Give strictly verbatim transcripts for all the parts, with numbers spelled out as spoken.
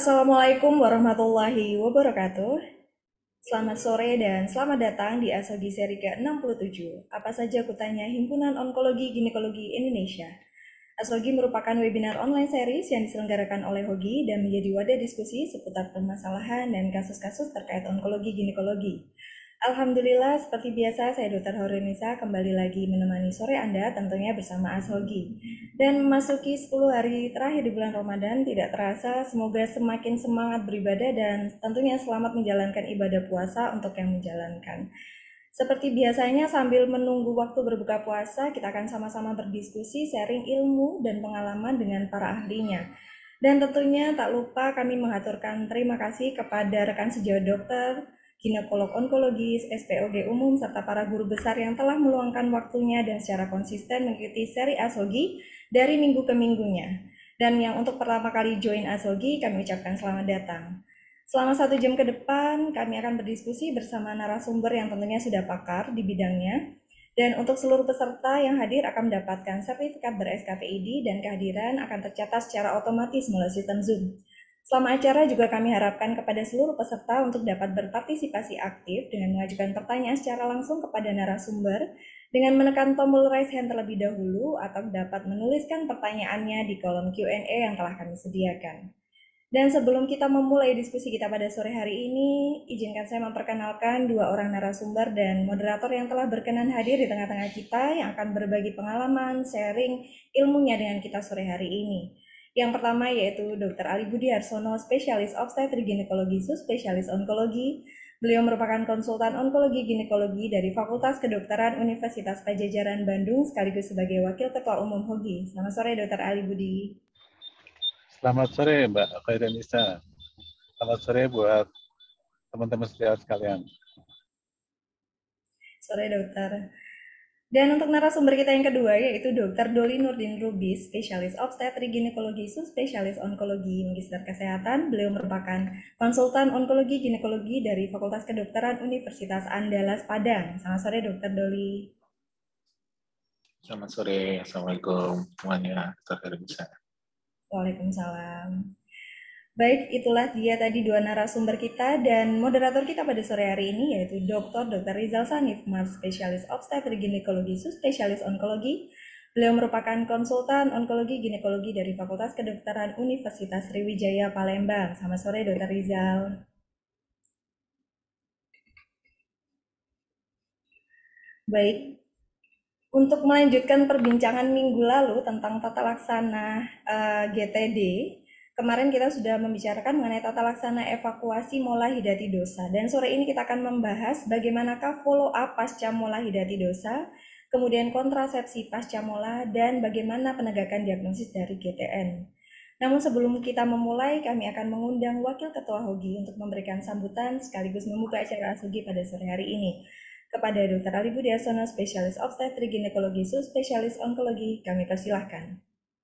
Assalamualaikum warahmatullahi wabarakatuh. Selamat sore dan selamat datang di Asogi seri ke enam puluh tujuh. Apa saja kutanya Himpunan Onkologi Ginekologi Indonesia. Asogi merupakan webinar online series yang diselenggarakan oleh Hogi dan menjadi wadah diskusi seputar permasalahan dan kasus-kasus terkait onkologi ginekologi. Alhamdulillah, seperti biasa, saya dokter Horenisa kembali lagi menemani sore Anda tentunya bersama Ashogi. Dan memasuki sepuluh hari terakhir di bulan Ramadan, tidak terasa semoga semakin semangat beribadah dan tentunya selamat menjalankan ibadah puasa untuk yang menjalankan. Seperti biasanya sambil menunggu waktu berbuka puasa, kita akan sama-sama berdiskusi, sharing ilmu dan pengalaman dengan para ahlinya. Dan tentunya tak lupa kami mengaturkan terima kasih kepada rekan sejawat dokter, ginekolog onkologis, S P O G umum, serta para guru besar yang telah meluangkan waktunya dan secara konsisten mengikuti seri Asogi dari minggu ke minggunya. Dan yang untuk pertama kali join Asogi, kami ucapkan selamat datang. Selama satu jam ke depan, kami akan berdiskusi bersama narasumber yang tentunya sudah pakar di bidangnya. Dan untuk seluruh peserta yang hadir akan mendapatkan sertifikat ber-S K P I D dan kehadiran akan tercatat secara otomatis melalui sistem Zoom. Selama acara juga kami harapkan kepada seluruh peserta untuk dapat berpartisipasi aktif dengan mengajukan pertanyaan secara langsung kepada narasumber dengan menekan tombol raise hand terlebih dahulu atau dapat menuliskan pertanyaannya di kolom Q and A yang telah kami sediakan. Dan sebelum kita memulai diskusi kita pada sore hari ini, izinkan saya memperkenalkan dua orang narasumber dan moderator yang telah berkenan hadir di tengah-tengah kita yang akan berbagi pengalaman, sharing ilmunya dengan kita sore hari ini. Yang pertama yaitu dokter Ali Budi Harsono, spesialis obstetrik ginekologi, subspesialis onkologi. Beliau merupakan konsultan onkologi ginekologi dari Fakultas Kedokteran Universitas Padjadjaran Bandung sekaligus sebagai Wakil Ketua Umum Hogi. Selamat sore dokter Ali Budi. Selamat sore Mbak Khairanisa. Selamat sore buat teman-teman sejawat sekalian. Sore dokter. Dan untuk narasumber kita yang kedua yaitu dokter Doli Nurdin Rubis, spesialis obstetrik ginekologi, subspesialis onkologi, magister kesehatan. Beliau merupakan konsultan onkologi ginekologi dari Fakultas Kedokteran Universitas Andalas Padang. Selamat sore dokter Doli. Selamat sore, Assalamualaikum semuanya, dokter bisa. Waalaikumsalam. Baik, itulah dia tadi dua narasumber kita dan moderator kita pada sore hari ini yaitu dokter dokter Rizal Sanif, Mas, spesialis obstetrik ginekologi, subspesialis onkologi. Beliau merupakan konsultan onkologi ginekologi dari Fakultas Kedokteran Universitas Sriwijaya Palembang. Selamat sore dokter Rizal. Baik, untuk melanjutkan perbincangan minggu lalu tentang tata laksana uh, G T D, kemarin kita sudah membicarakan mengenai tata laksana evakuasi mola hidatidosa dan sore ini kita akan membahas bagaimanakah follow up pasca mola hidatidosa, kemudian kontrasepsi pasca mola dan bagaimana penegakan diagnosis dari G T N. Namun sebelum kita memulai, kami akan mengundang Wakil Ketua Hogi untuk memberikan sambutan sekaligus membuka acara Asogi pada sore hari ini. Kepada dokter Ali Budi Harsono, spesialis obstetrik ginekologi, subspesialis onkologi, kami persilahkan.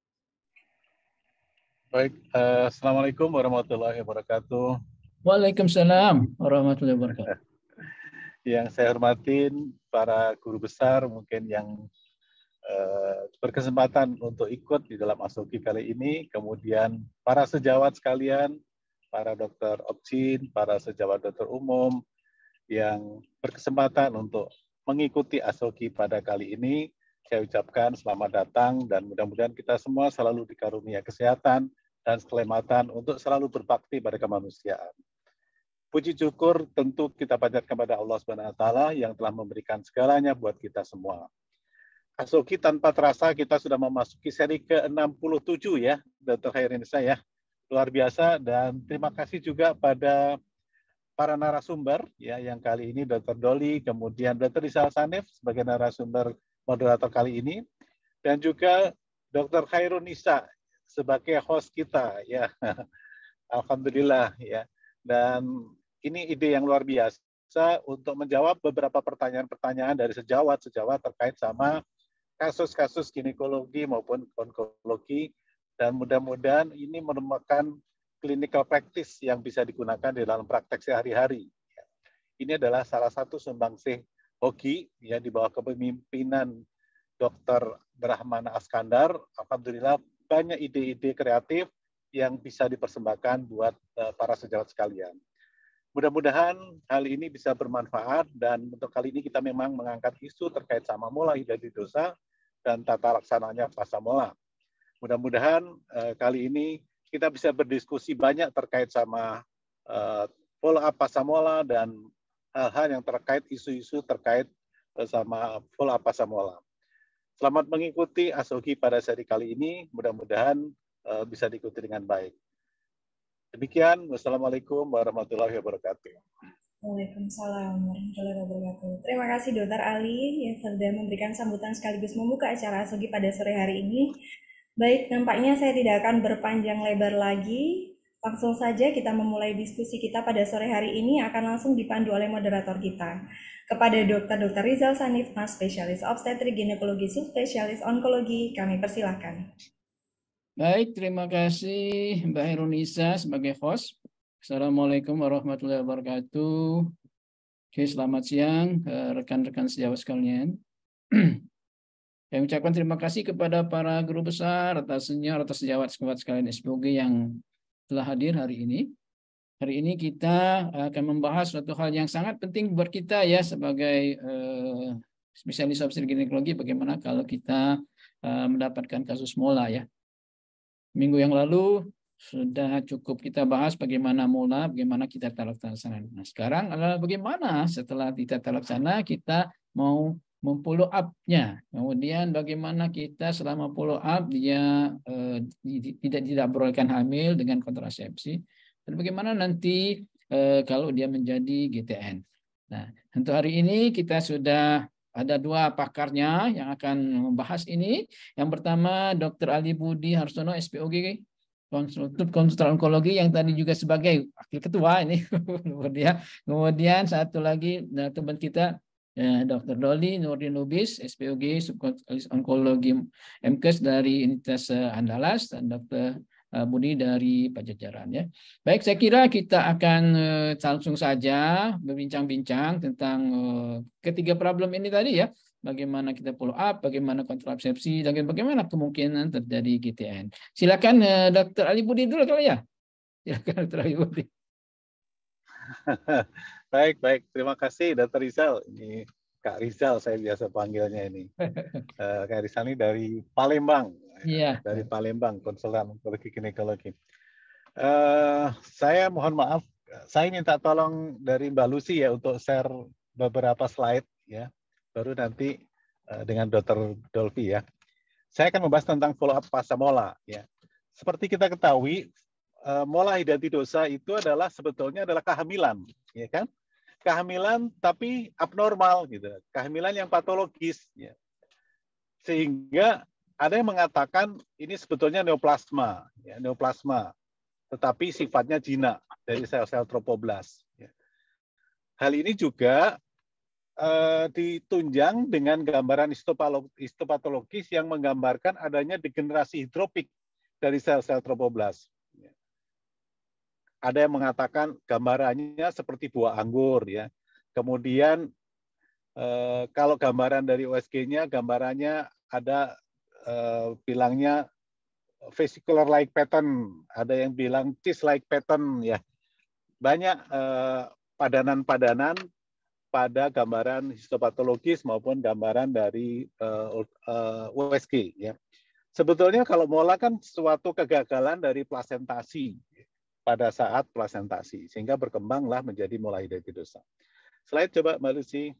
Baik, uh, Assalamualaikum warahmatullahi wabarakatuh. Waalaikumsalam warahmatullahi wabarakatuh. Yang saya hormatin para guru besar mungkin yang uh, berkesempatan untuk ikut di dalam Asogi kali ini, kemudian para sejawat sekalian, para dokter obgyn, para sejawat dokter umum yang berkesempatan untuk mengikuti Asogi pada kali ini, saya ucapkan selamat datang dan mudah-mudahan kita semua selalu dikarunia kesehatan dan keselamatan untuk selalu berbakti pada kemanusiaan. Puji syukur tentu kita panjatkan kepada Allah Subhanahu wa taala yang telah memberikan segalanya buat kita semua. Asogi tanpa terasa kita sudah memasuki seri ke enam puluh tujuh ya, dokter Khairanisa ya. Luar biasa dan terima kasih juga pada para narasumber ya yang kali ini dokter Doli, kemudian dokter Rizal Sanif sebagai narasumber moderator kali ini dan juga dokter Khairanisa sebagai host kita ya. Alhamdulillah ya. Dan ini ide yang luar biasa untuk menjawab beberapa pertanyaan-pertanyaan dari sejawat-sejawat terkait sama kasus-kasus ginekologi maupun onkologi dan mudah-mudahan ini merupakan clinical practice yang bisa digunakan di dalam praktek sehari-hari. Ini adalah salah satu sumbangsih Hogi ya di bawah kepemimpinan dokter Brahmana Askandar. Alhamdulillah banyak ide-ide kreatif yang bisa dipersembahkan buat uh, para sejawat sekalian. Mudah-mudahan hal ini bisa bermanfaat, dan untuk kali ini kita memang mengangkat isu terkait sama mola hidati dosa dan tata laksananya pasca mola. Mudah-mudahan uh, kali ini kita bisa berdiskusi banyak terkait sama uh, follow up pasca mola dan hal-hal yang terkait isu-isu terkait uh, sama follow up pasca mola. Selamat mengikuti Asogi pada seri kali ini, mudah-mudahan uh, bisa diikuti dengan baik. Demikian, wassalamualaikum warahmatullahi wabarakatuh. Waalaikumsalam warahmatullahi wabarakatuh. Terima kasih Dokter Ali yang sudah memberikan sambutan sekaligus membuka acara Asogi pada sore hari ini. Baik, nampaknya saya tidak akan berpanjang lebar lagi. Langsung saja kita memulai diskusi kita pada sore hari ini, akan langsung dipandu oleh moderator kita. Kepada Dokter Dokter Rizal Sanif, Mas Spesialis Obstetrik Ginekologi Subspesialis Onkologi, kami persilahkan. Baik, terima kasih Mbak Herunisa sebagai host. Assalamualaikum warahmatullahi wabarakatuh. Oke, selamat siang rekan-rekan sejawat sekalian. Saya ucapkan terima kasih kepada para guru besar, atas senior, atas sejawat-sejawat sekalian S P O G yang telah hadir hari ini. Hari ini kita akan membahas suatu hal yang sangat penting buat kita ya sebagai uh, spesialis obstetrik ginekologi, bagaimana kalau kita uh, mendapatkan kasus mola ya. Minggu yang lalu sudah cukup kita bahas bagaimana mola, bagaimana kita tata laksana. Nah, sekarang adalah bagaimana setelah kita tata laksana kita mau memfollow up-nya. Kemudian bagaimana kita selama follow up dia eh, tidak tidak berolehkan hamil dengan kontrasepsi, dan bagaimana nanti eh, kalau dia menjadi G T N. Nah, untuk hari ini kita sudah ada dua pakarnya yang akan membahas ini. Yang pertama Dokter Ali Budi Harsono, S P O G, konsultan onkologi yang tadi juga sebagai wakil ketua ini. kemudian, kemudian satu lagi nah, teman kita eh, Dokter Doli Nurdin Lubis, S P O G subspesialis onkologi M Kes dari Universitas Andalas, dan Dokter Budi dari Pajajaran ya. Baik, saya kira kita akan uh, langsung saja berbincang-bincang tentang uh, ketiga problem ini tadi ya. Bagaimana kita follow up, bagaimana kontrasepsi, dan bagaimana kemungkinan terjadi G T N. Silakan uh, Dokter Ali Budi dulu kali ya. Silakan Dokter Ali Budi. Baik, baik. Terima kasih Dokter Rizal. Ini Kak Rizal saya biasa panggilnya ini. uh, Kak Rizal ini dari Palembang. Iya. Dari Palembang, konsultan onkologi ginekologi. Uh, saya mohon maaf, saya minta tolong dari Mbak Lucy ya untuk share beberapa slide ya, baru nanti uh, dengan Dokter Dolvi ya. Saya akan membahas tentang follow up pasca mola ya. Seperti kita ketahui, uh, mola hidati dosa itu adalah sebetulnya adalah kehamilan, ya kan? Kehamilan tapi abnormal gitu, kehamilan yang patologis ya. Sehingga ada yang mengatakan ini sebetulnya neoplasma, ya, neoplasma, tetapi sifatnya jinak dari sel-sel trofoblast. Ya. Hal ini juga eh, ditunjang dengan gambaran histopatologis yang menggambarkan adanya degenerasi hidropik dari sel-sel trofoblast. Ya. Ada yang mengatakan gambarannya seperti buah anggur, ya. Kemudian eh, kalau gambaran dari U S G-nya, gambarannya ada Uh, bilangnya vesicular-like pattern, ada yang bilang cheese-like pattern, ya. Banyak padanan-padanan uh, pada gambaran histopatologis maupun gambaran dari uh, uh, U S G. Ya. Sebetulnya kalau mola kan suatu kegagalan dari plasentasi pada saat plasentasi, sehingga berkembanglah menjadi mola hidati dosa. Slide coba Mbak Lucy.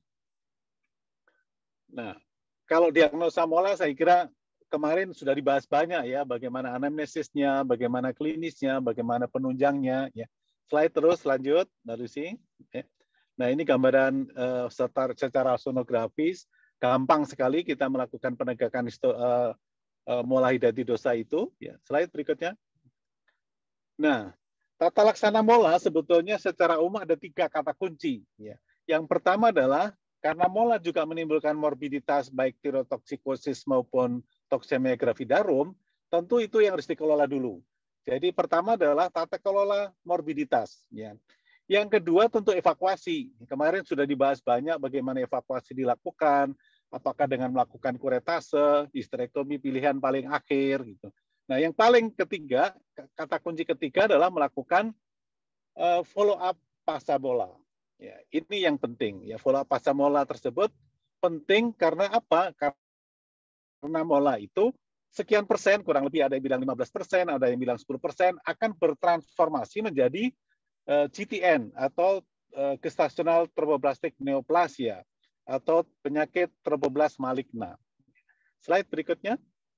Nah, kalau diagnosa mola saya kira kemarin sudah dibahas banyak ya, bagaimana anamnesisnya, bagaimana klinisnya, bagaimana penunjangnya. Ya. Slide terus, lanjut, Mbak Lucy. Ya. Nah ini gambaran uh, secara, secara sonografis, gampang sekali kita melakukan penegakan histo, uh, uh, mola hidati dosa itu. Ya. Slide berikutnya. Nah, tata laksana mola sebetulnya secara umum ada tiga kata kunci. Ya. Yang pertama adalah karena mola juga menimbulkan morbiditas baik tirotoksikosis maupun toksemia gravidarum, tentu itu yang harus dikelola dulu. Jadi pertama adalah tata kelola morbiditas. Ya. Yang kedua tentu evakuasi. Kemarin sudah dibahas banyak bagaimana evakuasi dilakukan, apakah dengan melakukan kuretase, histerektomi pilihan paling akhir. Gitu. Nah, yang paling ketiga, kata kunci ketiga adalah melakukan uh, follow up pasca mola. Ya, ini yang penting. Ya, follow up pasca mola tersebut penting karena apa? Karena mola itu sekian persen, kurang lebih ada yang bilang lima belas persen, ada yang bilang sepuluh persen, akan bertransformasi menjadi uh, G T N atau uh, gestational tromboblastic neoplasia atau penyakit tromboblas maligna. Slide berikutnya.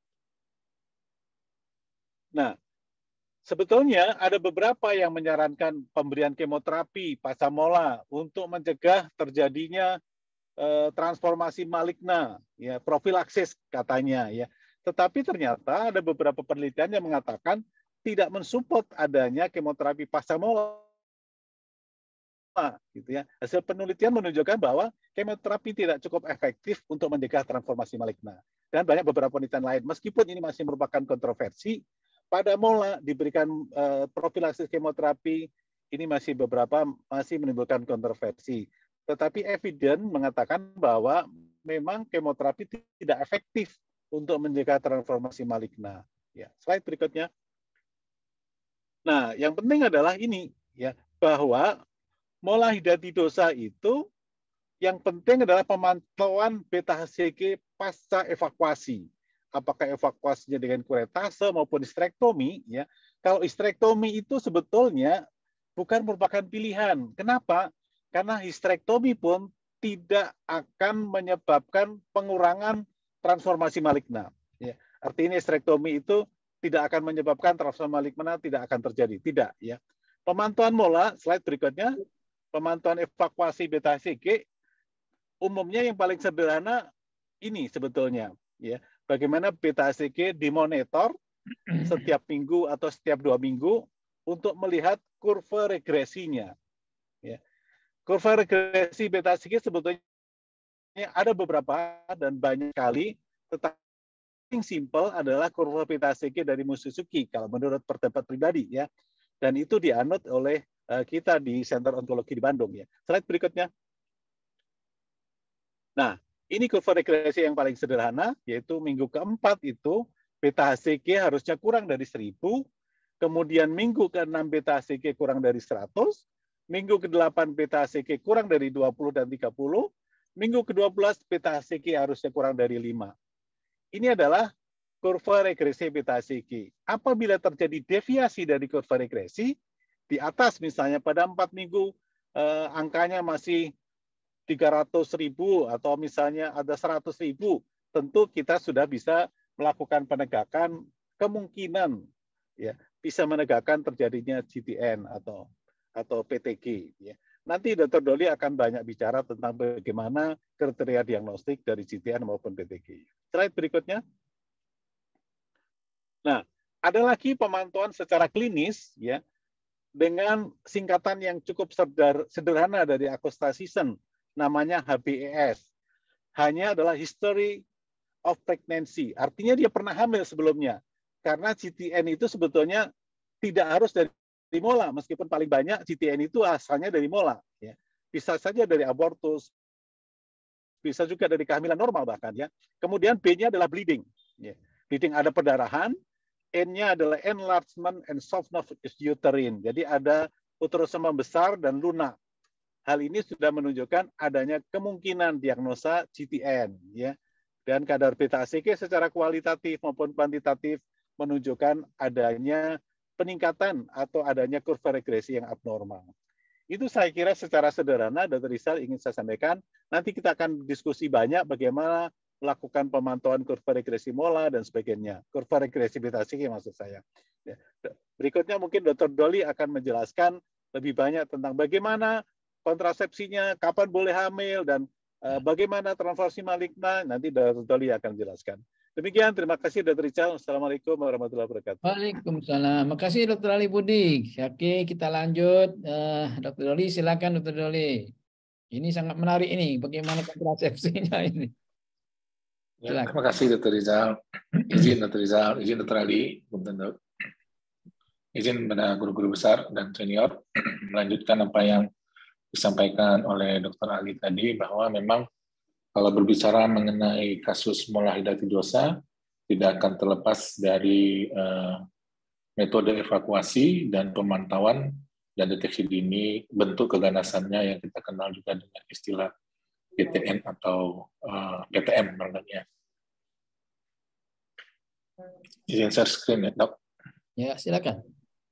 Nah, sebetulnya ada beberapa yang menyarankan pemberian kemoterapi pasca mola untuk mencegah terjadinya eh, transformasi maligna, ya, profilaksis katanya, ya. Tetapi ternyata ada beberapa penelitian yang mengatakan tidak mensupport adanya kemoterapi pasca mola, gitu ya. Hasil penelitian menunjukkan bahwa kemoterapi tidak cukup efektif untuk mencegah transformasi maligna. Dan banyak beberapa penelitian lain, meskipun ini masih merupakan kontroversi, pada mola diberikan uh, profilaksis kemoterapi, ini masih beberapa masih menimbulkan kontroversi. Tetapi evidence mengatakan bahwa memang kemoterapi tidak efektif untuk mencegah transformasi maligna. Ya, slide berikutnya. Nah, yang penting adalah ini, ya, bahwa mola hidatidosa itu yang penting adalah pemantauan beta H C G pasca evakuasi. Apakah evakuasinya dengan kuretase maupun histrektomi, ya. Kalau histrektomi itu sebetulnya bukan merupakan pilihan. Kenapa? Karena histrektomi pun tidak akan menyebabkan pengurangan transformasi maligna. Ya. Artinya histrektomi itu tidak akan menyebabkan transformasi maligna, tidak akan terjadi. Tidak, ya. Pemantauan mola, slide berikutnya, pemantauan evakuasi beta H C G, umumnya yang paling sederhana ini sebetulnya, ya. Bagaimana beta H C G dimonitor setiap minggu atau setiap dua minggu untuk melihat kurva regresinya. Ya. Kurva regresi beta H C G sebetulnya ada beberapa dan banyak kali, tetapi yang simple adalah kurva beta H C G dari Musuzuki kalau menurut pendapat pribadi, ya. Dan itu dianut oleh uh, kita di Center Onkologi di Bandung, ya. Slide berikutnya. Nah, ini kurva regresi yang paling sederhana, yaitu minggu keempat itu beta H C G harusnya kurang dari seribu, kemudian minggu keenam beta H C G kurang dari seratus, minggu kedelapan beta H C G kurang dari dua puluh dan tiga puluh, minggu kedua belas beta H C G harusnya kurang dari lima. Ini adalah kurva regresi beta H C G. Apabila terjadi deviasi dari kurva regresi, di atas misalnya pada empat minggu eh, angkanya masih tiga ratus ribu atau misalnya ada seratus ribu, tentu kita sudah bisa melakukan penegakan kemungkinan, ya, bisa menegakkan terjadinya G T N atau atau P T G, ya. Nanti Dokter Doli akan banyak bicara tentang bagaimana kriteria diagnostik dari G T N maupun P T G. Slide berikutnya. Nah, ada lagi pemantauan secara klinis, ya, dengan singkatan yang cukup sederhana dari Acostasisen, namanya H B E S. Hanya adalah history of pregnancy. Artinya dia pernah hamil sebelumnya. Karena G T N itu sebetulnya tidak harus dari mola, meskipun paling banyak G T N itu asalnya dari mola. Ya. Bisa saja dari abortus, bisa juga dari kehamilan normal bahkan, ya. Kemudian B-nya adalah bleeding. Ya. Bleeding ada perdarahan, N-nya adalah enlargement and softness of uterine. Jadi ada uterus membesar dan lunak. Hal ini sudah menunjukkan adanya kemungkinan diagnosa G T N, ya. Dan kadar beta H C G secara kualitatif maupun kuantitatif menunjukkan adanya peningkatan atau adanya kurva regresi yang abnormal. Itu saya kira secara sederhana Dokter Rizal ingin saya sampaikan. Nanti kita akan diskusi banyak bagaimana melakukan pemantauan kurva regresi mola dan sebagainya. Kurva regresi beta H C G maksud saya. Ya. Berikutnya mungkin Dokter Doli akan menjelaskan lebih banyak tentang bagaimana kontrasepsinya, kapan boleh hamil, dan uh, bagaimana transformasi maligna, nanti Dokter Doli akan jelaskan. Demikian, terima kasih Dokter Rizal. Assalamualaikum warahmatullahi wabarakatuh. Waalaikumsalam. Makasih Dokter Ali Budi. Oke, kita lanjut. Uh, Dokter Doli, silakan Dokter Doli. Ini sangat menarik ini, bagaimana kontrasepsinya ini. Ya, terima kasih Dokter Rizal. Izin Dokter Rizal, izin Dokter Ali, Dok. Izin pada guru-guru besar dan senior melanjutkan apa yang disampaikan oleh Dokter Ali tadi, bahwa memang kalau berbicara mengenai kasus mola hidatidosa, tidak akan terlepas dari uh, metode evakuasi dan pemantauan dan deteksi dini bentuk keganasannya yang kita kenal juga dengan istilah P T N atau uh, P T M namanya. Izin share screen ya, Dok. Ya, silakan.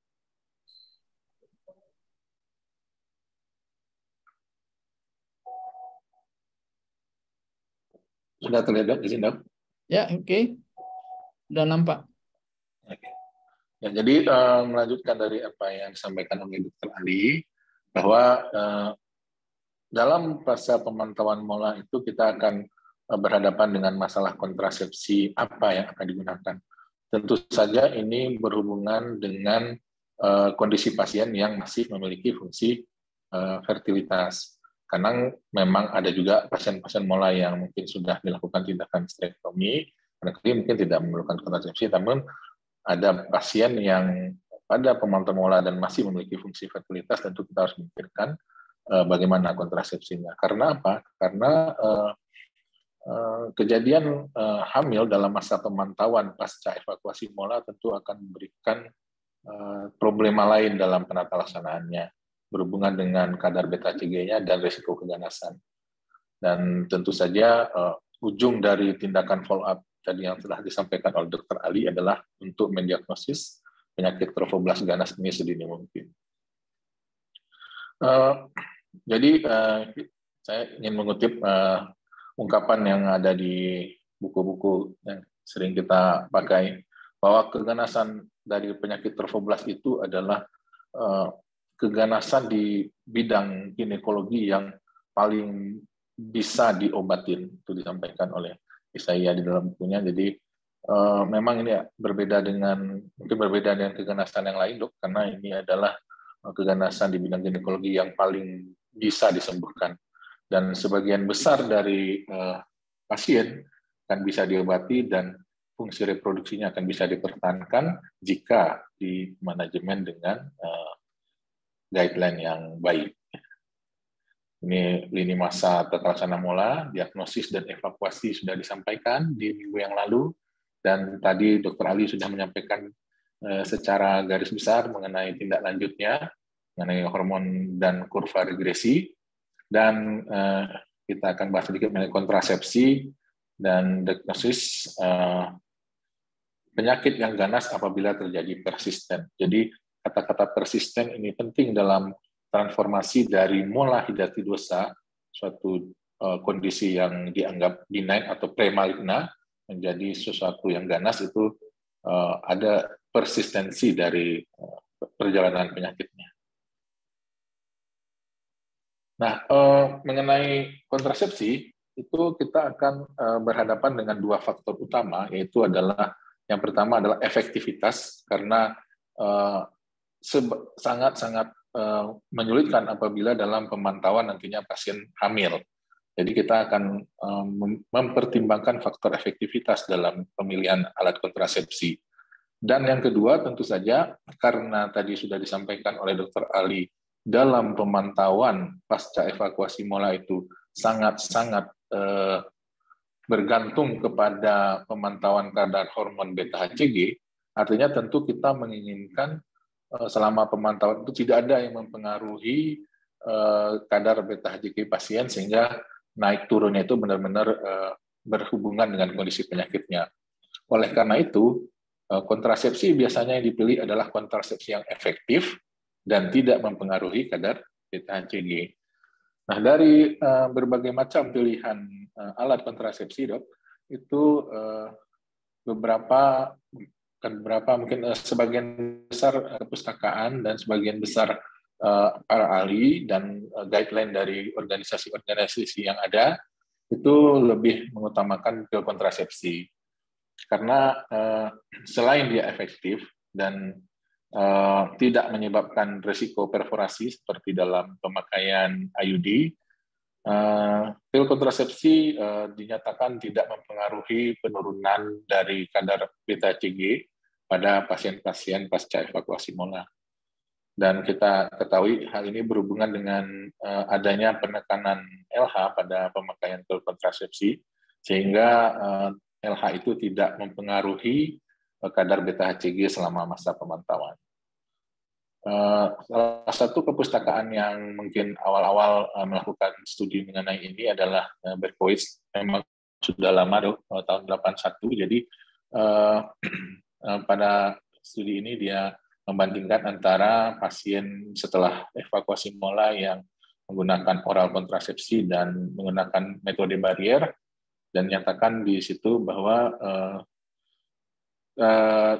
Sudah terlihat, Dok? Izin, Dok? Ya, oke. Okay. Sudah nampak. Oke. Ya, jadi uh, melanjutkan dari apa yang disampaikan oleh Dokter Ali, bahwa uh, dalam fase pemantauan mola itu kita akan uh, berhadapan dengan masalah kontrasepsi apa yang akan digunakan. Tentu saja ini berhubungan dengan uh, kondisi pasien yang masih memiliki fungsi uh, fertilitas. Karena memang ada juga pasien-pasien mola yang mungkin sudah dilakukan tindakan sterektomi, barangkali mungkin tidak memerlukan kontrasepsi, namun ada pasien yang pada pemantauan mola dan masih memiliki fungsi fertilitas, tentu kita harus memikirkan uh, bagaimana kontrasepsinya. Karena apa? Karena uh, uh, kejadian uh, hamil dalam masa pemantauan pasca evakuasi mola tentu akan memberikan uh, problema lain dalam penata laksanaannya, berhubungan dengan kadar beta C G-nya dan risiko keganasan. Dan tentu saja uh, ujung dari tindakan follow up tadi yang telah disampaikan oleh Dokter Ali adalah untuk mendiagnosis penyakit trofoblast ganas ini sedini mungkin. Uh, jadi uh, saya ingin mengutip uh, ungkapan yang ada di buku-buku yang sering kita pakai, bahwa keganasan dari penyakit trofoblast itu adalah uh, keganasan di bidang ginekologi yang paling bisa diobatin, itu disampaikan oleh Isaiah di dalam bukunya. Jadi uh, memang ini berbeda dengan mungkin berbeda dengan keganasan yang lain, Dok, karena ini adalah uh, keganasan di bidang ginekologi yang paling bisa disembuhkan, dan sebagian besar dari uh, pasien akan bisa diobati dan fungsi reproduksinya akan bisa dipertahankan jika di manajemen dengan uh, guideline yang baik. Ini lini masa tata laksana mola, diagnosis dan evakuasi sudah disampaikan di minggu yang lalu, dan tadi Dokter Ali sudah menyampaikan eh, secara garis besar mengenai tindak lanjutnya, mengenai hormon dan kurva regresi, dan eh, kita akan bahas sedikit mengenai kontrasepsi dan diagnosis eh, penyakit yang ganas apabila terjadi persisten. Jadi kata-kata persisten ini penting dalam transformasi dari mola hidatidosa, suatu uh, kondisi yang dianggap benign atau premaligna, menjadi sesuatu yang ganas. Itu uh, ada persistensi dari uh, perjalanan penyakitnya. Nah, uh, mengenai kontrasepsi, itu kita akan uh, berhadapan dengan dua faktor utama, yaitu adalah yang pertama adalah efektivitas, karena uh, sangat-sangat uh, menyulitkan apabila dalam pemantauan nantinya pasien hamil. Jadi kita akan um, mempertimbangkan faktor efektivitas dalam pemilihan alat kontrasepsi. Dan yang kedua tentu saja, karena tadi sudah disampaikan oleh Dokter Ali, dalam pemantauan pasca evakuasi mola itu sangat-sangat uh, bergantung kepada pemantauan kadar hormon beta H C G, artinya tentu kita menginginkan selama pemantauan itu tidak ada yang mempengaruhi uh, kadar beta H C G pasien sehingga naik turunnya itu benar-benar uh, berhubungan dengan kondisi penyakitnya. Oleh karena itu, uh, kontrasepsi biasanya yang dipilih adalah kontrasepsi yang efektif dan tidak mempengaruhi kadar beta H C G. Nah, dari uh, berbagai macam pilihan uh, alat kontrasepsi, Dok, itu uh, beberapa kan berapa mungkin uh, sebagian besar uh, perpustakaan dan sebagian besar uh, para ahli dan uh, guideline dari organisasi-organisasi yang ada itu lebih mengutamakan pil kontrasepsi, karena uh, selain dia efektif dan uh, tidak menyebabkan risiko perforasi seperti dalam pemakaian I U D, Uh, pil kontrasepsi uh, dinyatakan tidak mempengaruhi penurunan dari kadar beta H C G pada pasien-pasien pasca evakuasi mola. Dan kita ketahui hal ini berhubungan dengan uh, adanya penekanan L H pada pemakaian pil kontrasepsi, sehingga uh, L H itu tidak mempengaruhi kadar beta H C G selama masa pemantauan. Uh, salah satu kepustakaan yang mungkin awal-awal uh, melakukan studi mengenai ini adalah uh, Berkowitz. Memang sudah lama dong, uh, tahun delapan puluh satu. Jadi uh, uh, pada studi ini dia membandingkan antara pasien setelah evakuasi mola yang menggunakan oral kontrasepsi dan menggunakan metode barier, dan nyatakan di situ bahwa uh, uh,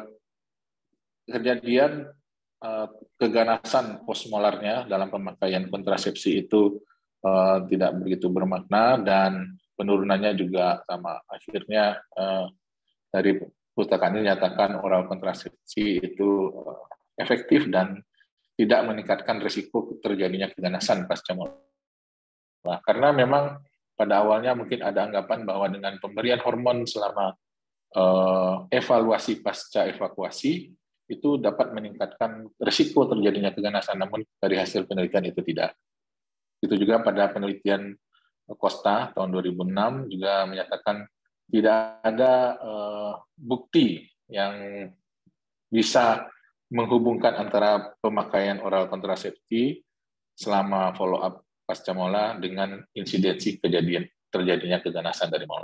kejadian uh, keganasan postmolarnya dalam pemakaian kontrasepsi itu uh, tidak begitu bermakna, dan penurunannya juga sama. Akhirnya uh, dari pustaka ini nyatakan oral kontrasepsi itu uh, efektif dan tidak meningkatkan risiko terjadinya keganasan pasca mola. Karena memang pada awalnya mungkin ada anggapan bahwa dengan pemberian hormon selama uh, evaluasi pasca evakuasi itu dapat meningkatkan risiko terjadinya keganasan, namun dari hasil penelitian itu tidak. Itu juga pada penelitian Costa tahun dua ribu enam juga menyatakan tidak ada uh, bukti yang bisa menghubungkan antara pemakaian oral kontrasepsi selama follow up pasca mola dengan insidensi kejadian terjadinya keganasan dari mola.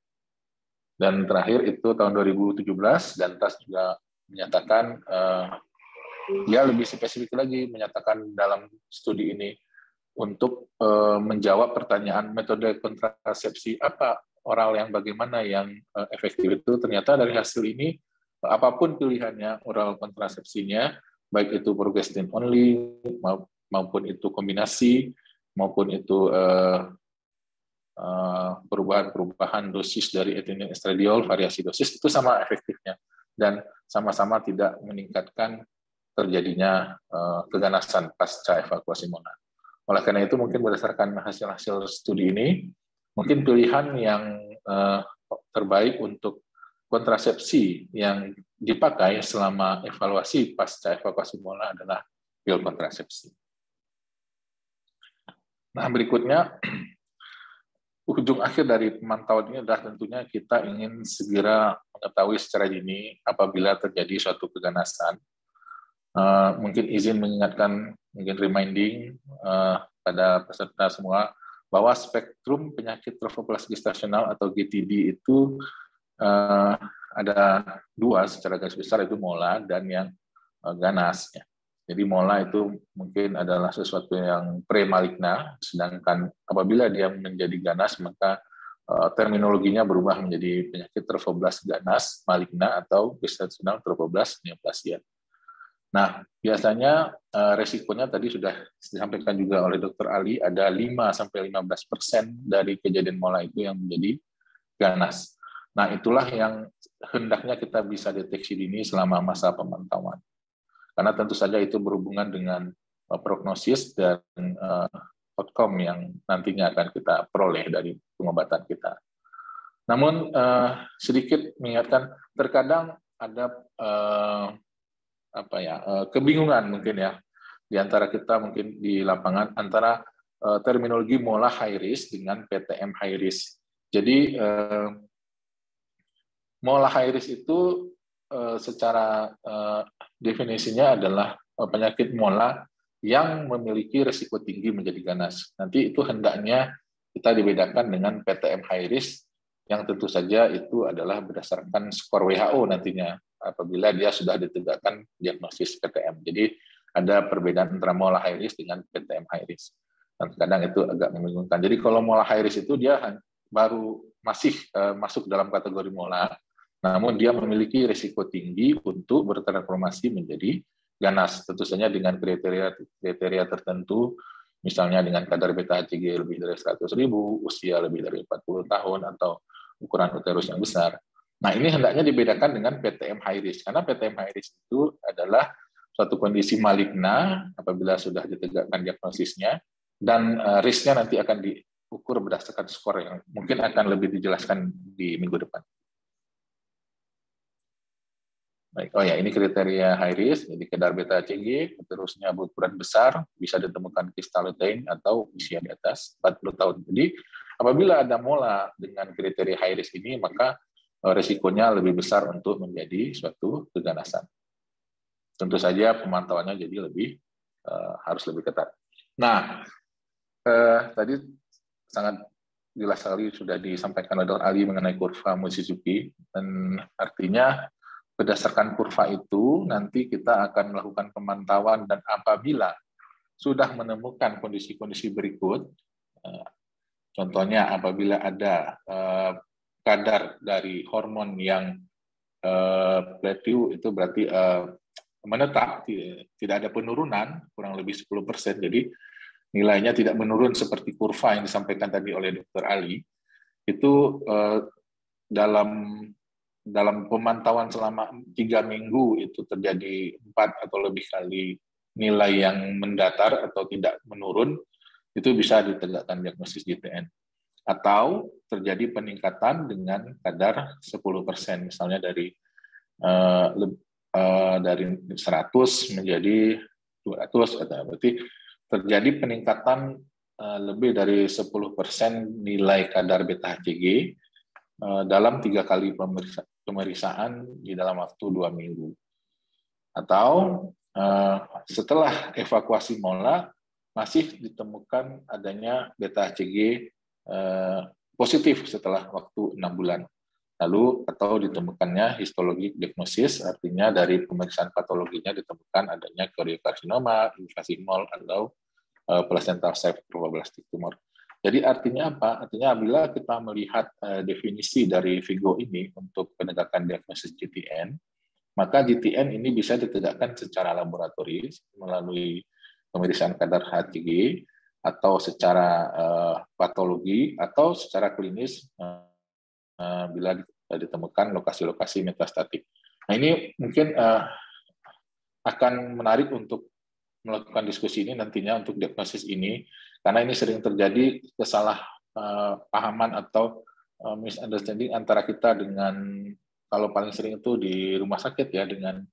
Dan terakhir itu tahun dua ribu tujuh belas, Dantas juga menyatakan, uh, dia lebih spesifik lagi, menyatakan dalam studi ini untuk uh, menjawab pertanyaan metode kontrasepsi apa oral yang bagaimana yang uh, efektif itu, ternyata dari hasil ini apapun pilihannya oral kontrasepsinya, baik itu progestin only maupun itu kombinasi maupun itu uh, uh, perubahan-perubahan dosis dari ethylene estradiol, variasi dosis itu sama efektifnya dan sama-sama tidak meningkatkan terjadinya uh, keganasan pasca evakuasi mola. Oleh karena itu mungkin berdasarkan hasil-hasil studi ini, mungkin pilihan yang uh, terbaik untuk kontrasepsi yang dipakai selama evaluasi pasca evakuasi mola adalah pil kontrasepsi. Nah, berikutnya, ujung akhir dari pemantauan ini adalah tentunya kita ingin segera mengetahui secara dini apabila terjadi suatu keganasan. Uh, mungkin izin mengingatkan, mungkin reminding uh, pada peserta semua bahwa spektrum penyakit trofoblas gestasional atau G T D itu uh, ada dua secara garis besar, itu mola dan yang uh, ganas. Ya. Jadi mola itu mungkin adalah sesuatu yang pre-maligna, sedangkan apabila dia menjadi ganas maka uh, terminologinya berubah menjadi penyakit trofoblas ganas maligna atau gestasional trofoblas neoplasia. Nah, biasanya uh, resikonya tadi sudah disampaikan juga oleh Dokter Ali, ada lima sampai lima belas persen dari kejadian mola itu yang menjadi ganas. Nah, itulah yang hendaknya kita bisa deteksi dini selama masa pemantauan. Karena tentu saja itu berhubungan dengan uh, prognosis dan uh, outcome yang nantinya akan kita peroleh dari pengobatan kita. Namun, uh, sedikit mengingatkan, terkadang ada uh, apa ya uh, kebingungan mungkin ya di antara kita mungkin di lapangan antara uh, terminologi mola high risk dengan P T M high risk. Jadi uh, mola high risk itu uh, secara uh, definisinya adalah uh, penyakit mola yang memiliki risiko tinggi menjadi ganas. Nanti itu hendaknya kita dibedakan dengan P T M high risk yang tentu saja itu adalah berdasarkan skor W H O nantinya apabila dia sudah ditegakkan diagnosis P T M. Jadi ada perbedaan antara mola high risk dengan P T M high risk. Dan kadang itu agak membingungkan. Jadi kalau mola high risk itu dia baru masih uh, masuk dalam kategori mola, namun dia memiliki risiko tinggi untuk bertransformasi menjadi ganas. Tentu saja dengan kriteria-kriteria tertentu, misalnya dengan kadar beta H C G lebih dari seratus ribu, usia lebih dari empat puluh tahun, atau ukuran uterus yang besar. Nah, ini hendaknya dibedakan dengan P T M high risk, karena P T M high risk itu adalah suatu kondisi maligna apabila sudah ditegakkan diagnosisnya, dan uh, risknya nanti akan diukur berdasarkan skor yang mungkin akan lebih dijelaskan di minggu depan. Baik, oh ya, ini kriteria high risk, jadi kadar beta H C G, uterusnya berukuran besar, bisa ditemukan kistal lutein atau usia di atas empat puluh tahun. Jadi, apabila ada mola dengan kriteria high risk ini, maka resikonya lebih besar untuk menjadi suatu keganasan. Tentu saja pemantauannya jadi lebih uh, harus lebih ketat. Nah, uh, tadi sangat jelas sekali sudah disampaikan oleh dokter Ali mengenai kurva Mochizuki, dan artinya berdasarkan kurva itu nanti kita akan melakukan pemantauan, dan apabila sudah menemukan kondisi-kondisi berikut, contohnya apabila ada uh, kadar dari hormon yang uh, plateau, itu berarti uh, menetap, tidak ada penurunan, kurang lebih sepuluh persen, jadi nilainya tidak menurun seperti kurva yang disampaikan tadi oleh dokter Ali, itu uh, dalam dalam pemantauan selama tiga minggu itu terjadi empat atau lebih kali nilai yang mendatar atau tidak menurun, itu bisa ditegakkan diagnosis G T N. Atau terjadi peningkatan dengan kadar sepuluh persen, misalnya dari uh, uh, dari seratus menjadi dua ratus, atau berarti terjadi peningkatan uh, lebih dari sepuluh persen nilai kadar beta H C G uh, dalam tiga kali pemeriksaan pemeriksaan di dalam waktu dua minggu. Atau uh, setelah evakuasi mola masih ditemukan adanya beta H C G uh, positif setelah waktu enam bulan. Lalu atau ditemukannya histologi diagnosis, artinya dari pemeriksaan patologinya ditemukan adanya koriokarsinoma, invasi mol, atau uh, placental cell trophoblastic tumor. Jadi artinya apa? Artinya apabila kita melihat uh, definisi dari Vigo ini untuk penegakan diagnosis G T N, maka G T N ini bisa ditegakkan secara laboratoris melalui pemeriksaan kadar H C G, atau secara uh, patologi, atau secara klinis uh, uh, bila ditemukan lokasi-lokasi metastatik. Nah, ini mungkin uh, akan menarik untuk melakukan diskusi ini nantinya untuk diagnosis ini, karena ini sering terjadi kesalahpahaman atau misunderstanding antara kita dengan, kalau paling sering itu di rumah sakit ya, dengan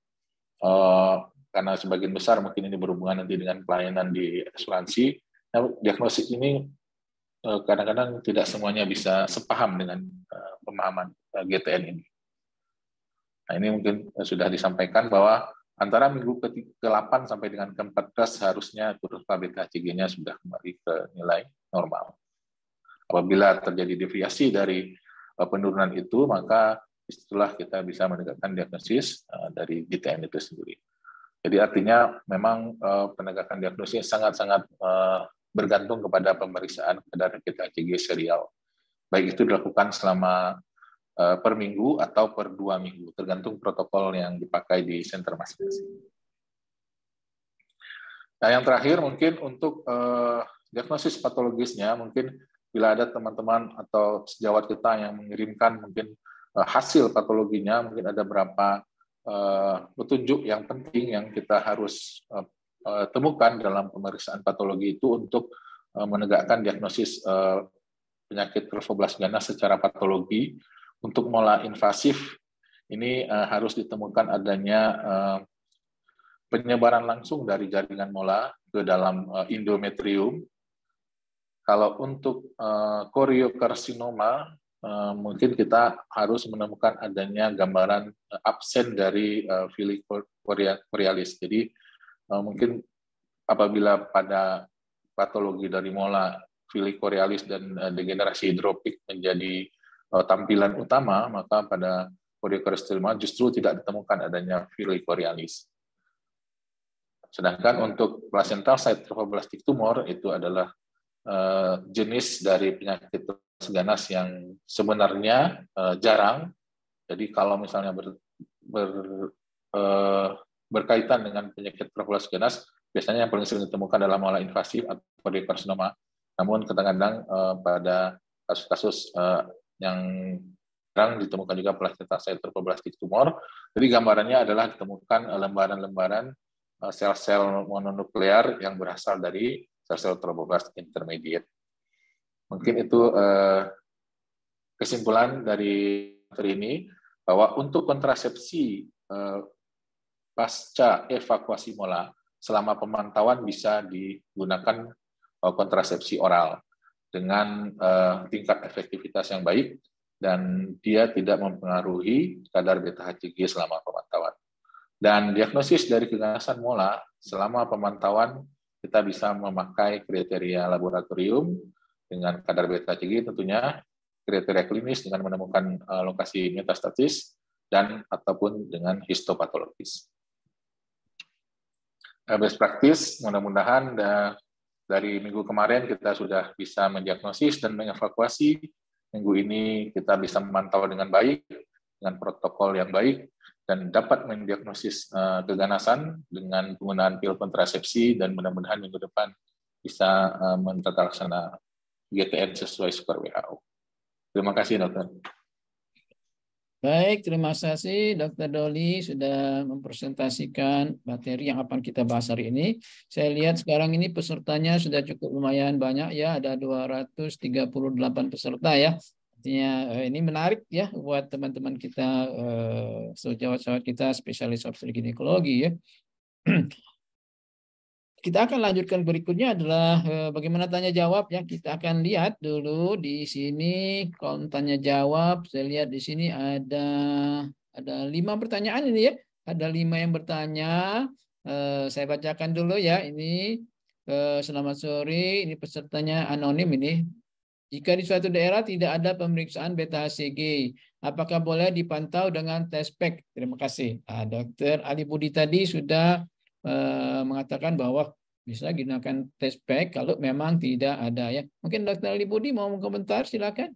uh, karena sebagian besar mungkin ini berhubungan nanti dengan pelayanan di asuransi. Nah, diagnosis ini kadang-kadang uh, tidak semuanya bisa sepaham dengan uh, pemahaman uh, G T N ini. Nah, ini mungkin uh, sudah disampaikan bahwa antara minggu ke delapan sampai dengan ke empat belas harusnya kurva beta H C G-nya sudah kembali ke nilai normal. Apabila terjadi deviasi dari penurunan itu, maka istilah kita bisa menegakkan diagnosis dari G T N itu sendiri. Jadi artinya memang penegakan diagnosis sangat-sangat bergantung kepada pemeriksaan kadar beta H C G serial. Baik itu dilakukan selama per minggu atau per dua minggu, tergantung protokol yang dipakai di center masing-masing. Nah, yang terakhir mungkin untuk uh, diagnosis patologisnya, mungkin bila ada teman-teman atau sejawat kita yang mengirimkan mungkin uh, hasil patologinya, mungkin ada beberapa uh, petunjuk yang penting yang kita harus uh, uh, temukan dalam pemeriksaan patologi itu untuk uh, menegakkan diagnosis uh, penyakit trofoblast ganas secara patologi. Untuk mola invasif, ini uh, harus ditemukan adanya uh, penyebaran langsung dari jaringan mola ke dalam uh, endometrium. Kalau untuk uh, koriokarsinoma, uh, mungkin kita harus menemukan adanya gambaran uh, absen dari uh, villi chorioalis. Jadi uh, mungkin apabila pada patologi dari mola villi chorioalis dan uh, degenerasi hidropik menjadi tampilan utama, maka pada koriokarsinoma justru tidak ditemukan adanya villi chorioalis. Sedangkan untuk placental site trophoblastic tumor itu adalah uh, jenis dari penyakit trofoblast ganas yang sebenarnya uh, jarang. Jadi kalau misalnya ber, ber, uh, berkaitan dengan penyakit trofoblast ganas, biasanya yang paling sering ditemukan adalah mola invasif atau koriokarsinoma. Namun kadang-kadang uh, pada kasus-kasus uh, yang jarang ditemukan juga placental site trophoblastic tumor. Jadi gambarannya adalah ditemukan lembaran-lembaran sel-sel mononuklear yang berasal dari sel-sel trofoblas intermediate. Mungkin itu eh, kesimpulan dari ini, bahwa untuk kontrasepsi eh, pasca evakuasi mola, selama pemantauan bisa digunakan eh, kontrasepsi oral dengan eh, tingkat efektivitas yang baik, dan dia tidak mempengaruhi kadar beta H C G selama pemantauan. Dan diagnosis dari keganasan mola selama pemantauan kita bisa memakai kriteria laboratorium dengan kadar beta H C G tentunya, kriteria klinis dengan menemukan uh, lokasi metastasis, dan ataupun dengan histopatologis. Uh, best practice, mudah-mudahan uh, dari minggu kemarin kita sudah bisa mendiagnosis dan mengevakuasi. Minggu ini kita bisa memantau dengan baik, dengan protokol yang baik, dan dapat mendiagnosis uh, keganasan dengan penggunaan pil kontrasepsi, dan mudah-mudahan minggu depan bisa uh, mentata laksana G T N sesuai skor W H O. Terima kasih, dokter. Baik, terima kasih dokter Doli sudah mempresentasikan materi yang akan kita bahas hari ini. Saya lihat sekarang ini pesertanya sudah cukup lumayan banyak ya, ada dua ratus tiga puluh delapan peserta ya. Artinya ini menarik ya buat teman-teman kita, eh, sejawat-sejawat kita spesialis obstetrik ginekologi ya. Kita akan lanjutkan berikutnya adalah eh, bagaimana tanya jawab ya. Kita akan lihat dulu di sini kolom tanya jawab. Saya lihat di sini ada ada lima pertanyaan ini ya. Ada lima yang bertanya. Eh, saya bacakan dulu ya. Ini eh, selamat sore. Ini pesertanya anonim ini. Jika di suatu daerah tidak ada pemeriksaan beta H C G, apakah boleh dipantau dengan tes P E C? Terima kasih. Nah, dokter Ali Budi tadi sudah mengatakan bahwa bisa gunakan tes P E C kalau memang tidak ada ya. Mungkin dokter Ali Budi mau komentar, silakan.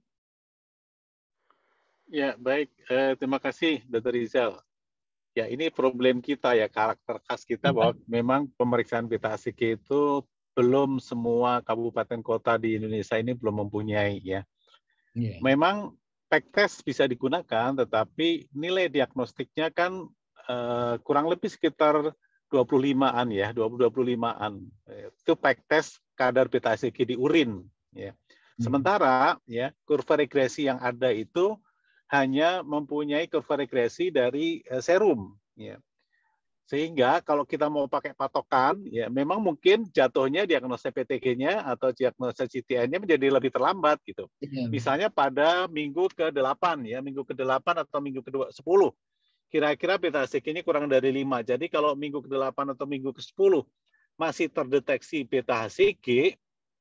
Ya, baik. Eh, terima kasih, dokter Rizal. Ya, ini problem kita ya, karakter khas kita bahwa memang pemeriksaan beta H C G itu belum semua kabupaten kota di Indonesia ini belum mempunyai ya. Yeah. Memang P E C test bisa digunakan, tetapi nilai diagnostiknya kan eh, kurang lebih sekitar dua puluh limaan ya, dua puluh limaan. Itu P E C test kadar beta H C G di urin ya. Sementara ya, kurva regresi yang ada itu hanya mempunyai kurva regresi dari uh, serum ya. Sehingga kalau kita mau pakai patokan ya, memang mungkin jatuhnya diagnosa P T G-nya atau diagnosa C T N-nya menjadi lebih terlambat gitu. Ya. Misalnya pada minggu ke delapan ya, minggu ke delapan atau minggu ke sepuluh. Kira-kira beta H C G ini kurang dari lima. Jadi kalau minggu ke delapan atau minggu ke sepuluh masih terdeteksi beta H C G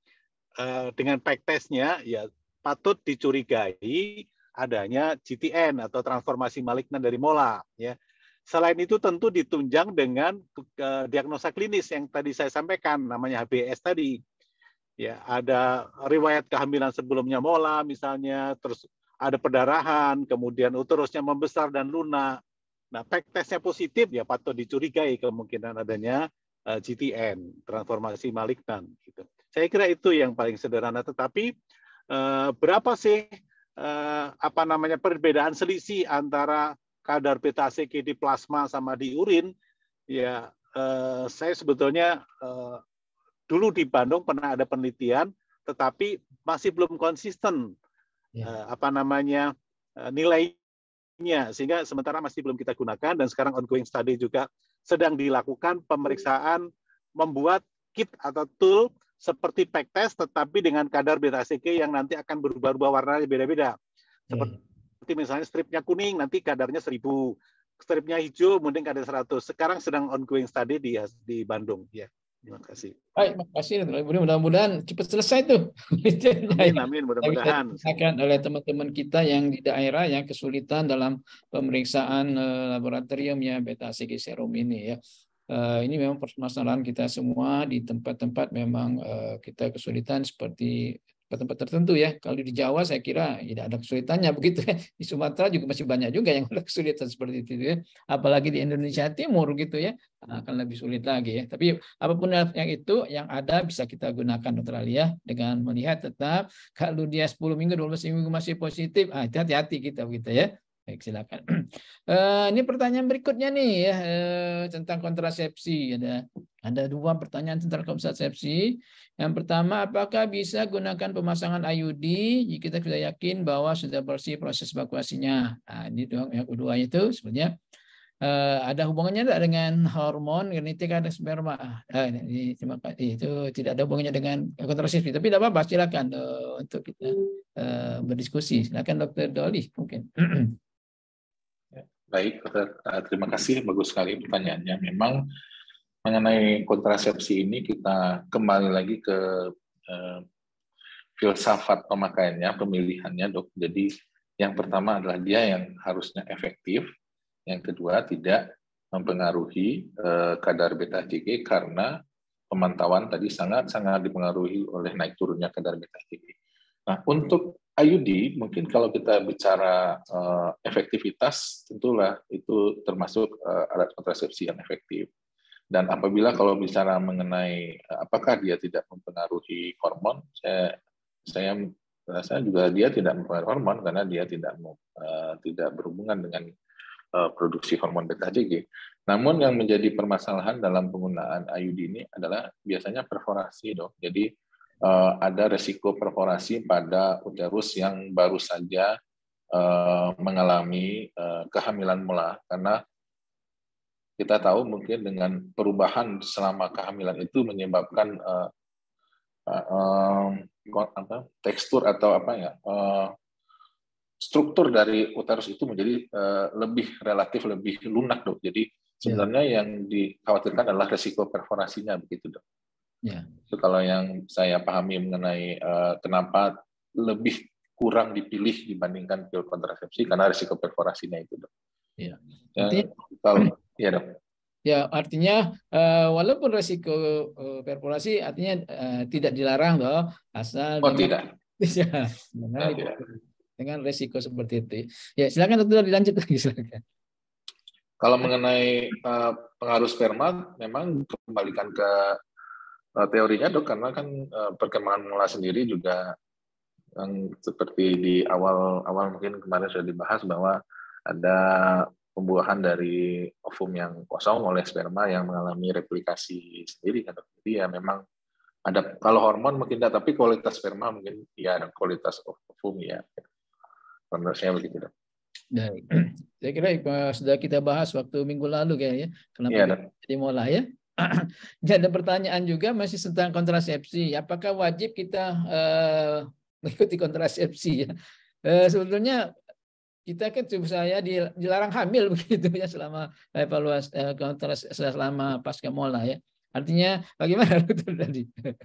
uh, dengan P E C test-nya, ya patut dicurigai adanya G T N atau transformasi malignan dari mola. Ya. Selain itu tentu ditunjang dengan uh, diagnosa klinis yang tadi saya sampaikan, namanya H B S tadi. Ya, ada riwayat kehamilan sebelumnya mola misalnya, terus ada perdarahan, kemudian uterusnya membesar dan lunak. Nah, P E C testnya positif, ya patut dicurigai kemungkinan adanya uh, G T N, transformasi malignan. Gitu. Saya kira itu yang paling sederhana. Tetapi uh, berapa sih uh, apa namanya perbedaan selisih antara kadar beta H C G di plasma sama di urin? Ya, uh, saya sebetulnya uh, dulu di Bandung pernah ada penelitian, tetapi masih belum konsisten ya. uh, apa namanya uh, nilai sehingga sementara masih belum kita gunakan, dan sekarang ongoing study juga sedang dilakukan pemeriksaan membuat kit atau tool seperti P E C test tetapi dengan kadar beta H C G yang nanti akan berubah-ubah warnanya beda-beda. Seperti hmm. misalnya stripnya kuning nanti kadarnya seribu, stripnya hijau mungkin kadar seratus. Sekarang sedang ongoing study di di Bandung ya. Terima kasih. Baik, terima kasih. Mudah-mudahan cepat selesai tuh. Amin, amin. Mudah-mudahan. Akan oleh teman-teman kita yang di daerah yang kesulitan dalam pemeriksaan laboratorium ya beta H C G serum ini ya. Ini memang permasalahan kita semua di tempat-tempat memang kita kesulitan seperti tempat tertentu ya. Kalau di Jawa saya kira tidak ada kesulitannya begitu ya. Di Sumatera juga masih banyak juga yang ada kesulitan seperti itu ya. Apalagi di Indonesia Timur gitu ya, akan lebih sulit lagi ya. Tapi apapun yang itu yang ada bisa kita gunakan dokter Ali ya, dengan melihat tetap kalau dia sepuluh minggu, dua belas minggu masih positif, ah, hati-hati kita begitu ya. Baik, silakan. Uh, ini pertanyaan berikutnya nih ya, uh, tentang kontrasepsi. Ada ada dua pertanyaan tentang kontrasepsi. Yang pertama, apakah bisa gunakan pemasangan I U D jika kita sudah yakin bahwa sudah bersih proses evakuasinya? Nah, ini yang kedua itu sebenarnya Uh, ada hubungannya tidak dengan hormon genetika dan sperma? Uh, ini, terima kasih. Itu tidak ada hubungannya dengan kontrasepsi. Tapi tidak apa-apa, silakan uh, untuk kita uh, berdiskusi. Silakan Dokter Doli mungkin. Baik, Dokter. Uh, terima kasih. Bagus sekali pertanyaannya. Memang mengenai kontrasepsi ini kita kembali lagi ke uh, filsafat pemakaiannya, pemilihannya, Dok. Jadi yang pertama adalah dia yang harusnya efektif. Yang kedua, tidak mempengaruhi eh, kadar beta H C G karena pemantauan tadi sangat-sangat dipengaruhi oleh naik turunnya kadar beta H C G. Nah, untuk I U D, mungkin kalau kita bicara eh, efektivitas, tentulah itu termasuk eh, alat kontrasepsi yang efektif. Dan apabila kalau bicara mengenai eh, apakah dia tidak mempengaruhi hormon, saya, saya rasa juga dia tidak mempengaruhi hormon karena dia tidak uh, tidak berhubungan dengan produksi hormon beta H C G. Namun yang menjadi permasalahan dalam penggunaan I U D ini adalah biasanya perforasi, Dok. Jadi uh, ada resiko perforasi pada uterus yang baru saja uh, mengalami uh, kehamilan mula, karena kita tahu mungkin dengan perubahan selama kehamilan itu menyebabkan uh, uh, uh, apa, tekstur atau apa ya uh, struktur dari uterus itu menjadi uh, lebih relatif lebih lunak, Dok. Jadi sebenarnya yeah. yang dikhawatirkan adalah resiko perforasinya, begitu, Dok. Yeah. Itu kalau yang saya pahami mengenai uh, kenapa lebih kurang dipilih dibandingkan pil kontrasepsi karena resiko perforasinya itu, Dok. Yeah. Ya, artinya, kalau ya, Dok. Ya, artinya uh, walaupun resiko uh, perforasi artinya uh, tidak dilarang, loh, asal oh, dengan, tidak. ya, dengan, dengan resiko seperti itu. Ya, silakan Dokter dilanjut lagi, silakan. Kalau mengenai uh, pengaruh sperma, memang kembalikan ke uh, teorinya, Dok, karena kan uh, perkembangan mula sendiri juga yang seperti di awal-awal mungkin kemarin sudah dibahas bahwa ada pembuahan dari ovum yang kosong oleh sperma yang mengalami replikasi sendiri, kan, Dok. Jadi ya memang ada, kalau hormon mungkin tidak, tapi kualitas sperma mungkin ya, dan kualitas ovum ya. Menurut saya begitu, Dok. Baik. Saya kira sudah kita bahas waktu minggu lalu kayaknya. Kenapa ya, kita dimulai ya? Jadi ada pertanyaan juga masih tentang kontrasepsi. Apakah wajib kita uh, mengikuti kontrasepsi ya? Uh, sebetulnya kita kan saya dilarang hamil begitu ya selama evaluasi uh, kontrasepsi selama pasca mola ya. Artinya bagaimana Dokter tadi?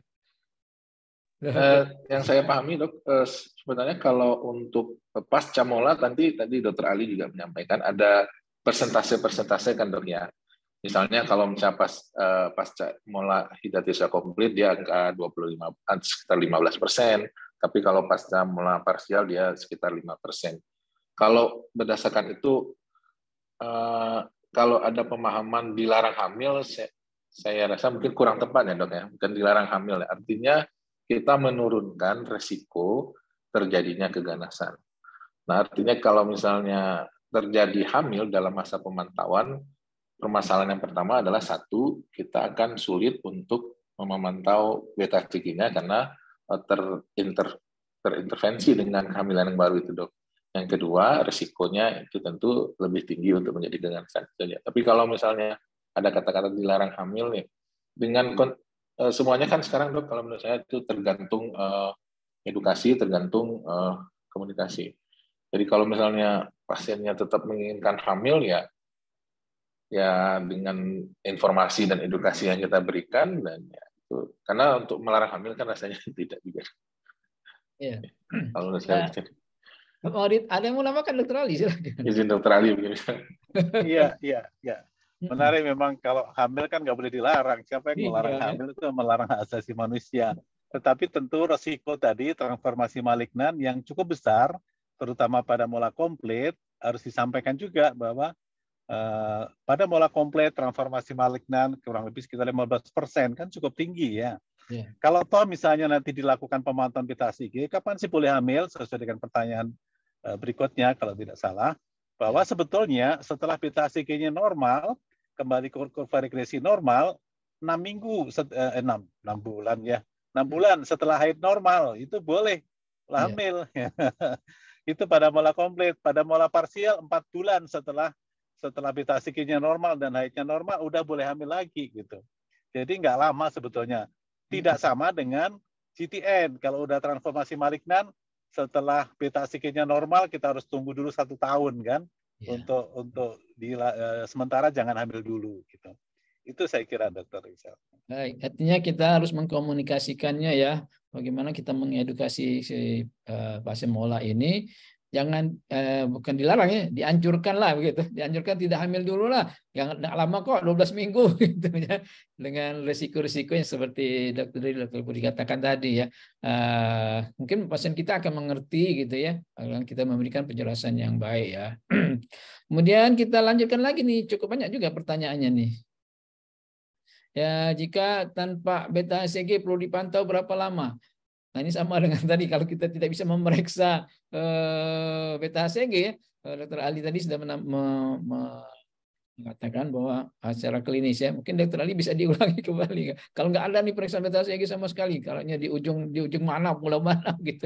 Eh, yang saya pahami, Dok, eh, sebenarnya kalau untuk pasca mola tadi tadi Dokter Ali juga menyampaikan ada persentase-persentase, kan, Dok, ya. Misalnya kalau misalnya pas eh, pasca mola hidatisa komplit dia angka dua puluh lima sekitar lima belas persen, tapi kalau pasca mola parsial dia sekitar lima persen. Kalau berdasarkan itu eh, kalau ada pemahaman dilarang hamil, saya, saya rasa mungkin kurang tepat ya, Dok, ya. Bukan dilarang hamil, ya. Artinya kita menurunkan resiko terjadinya keganasan. Nah, artinya kalau misalnya terjadi hamil dalam masa pemantauan, permasalahan yang pertama adalah satu, kita akan sulit untuk memantau beta H C G-nya karena terinter, terintervensi dengan kehamilan yang baru itu, Dok. Yang kedua, resikonya itu tentu lebih tinggi untuk menjadi keganasan. Tapi kalau misalnya ada kata-kata dilarang hamil nih, dengan semuanya kan sekarang, Dok, kalau menurut saya itu tergantung uh, edukasi, tergantung uh, komunikasi. Jadi kalau misalnya pasiennya tetap menginginkan hamil, ya, ya dengan informasi dan edukasi yang kita berikan, dan ya, itu, karena untuk melarang hamil kan rasanya tidak juga. Iya. Kalau menurut saya. Nah, ada yang mau namakan Dokter Ali, silakan. Izin Dokter Ali begini. Iya, iya, iya. Menarik memang, kalau hamil kan nggak boleh dilarang. Siapa yang melarang iya, hamil itu melarang hak asasi manusia. Tetapi tentu resiko tadi transformasi malignan yang cukup besar, terutama pada mola komplit, harus disampaikan juga bahwa eh, pada mola komplit transformasi malignan kurang lebih sekitar lima belas persen, kan cukup tinggi ya. Yeah. Kalau toh misalnya nanti dilakukan pemantauan beta H C G, kapan sih boleh hamil? Sesuai dengan pertanyaan eh, berikutnya kalau tidak salah, bahwa sebetulnya setelah beta H C G-nya normal, kembali ke kurva regresi normal, enam minggu, enam, enam bulan ya, enam bulan setelah haid normal, itu boleh hamil. Yeah. Itu pada mola komplit. Pada mola parsial, empat bulan setelah setelah beta C G-nya normal dan haidnya normal, udah boleh hamil lagi gitu. Jadi nggak lama sebetulnya. Tidak sama dengan C T N. Kalau udah transformasi malignan, setelah beta C G-nya normal, kita harus tunggu dulu satu tahun kan, ya. untuk untuk di, uh, sementara jangan hamil dulu gitu. Itu saya kira, Dokter Rizal. Baik, artinya kita harus mengkomunikasikannya ya, bagaimana kita mengedukasi si uh, pasien mola ini. Jangan eh, bukan dilarang ya, dianjurkan lah begitu, dianjurkan tidak hamil dulu lah, jangan lama kok dua belas minggu gitu ya, dengan risiko-risiko yang seperti dokter dokter Budi katakan tadi ya. Uh, mungkin pasien kita akan mengerti gitu ya, kalau kita memberikan penjelasan yang baik ya. Kemudian kita lanjutkan lagi nih, cukup banyak juga pertanyaannya nih. Ya, jika tanpa beta C G perlu dipantau berapa lama? Nah, ini sama dengan tadi, kalau kita tidak bisa memeriksa eh, beta C G, ya, Dokter Ali tadi sudah men me me mengatakan bahwa secara klinis ya, mungkin Dokter Ali bisa diulangi kembali. Kalau nggak ada nih periksa beta C G sama sekali, kalau di ujung di ujung mana, pulau mana gitu.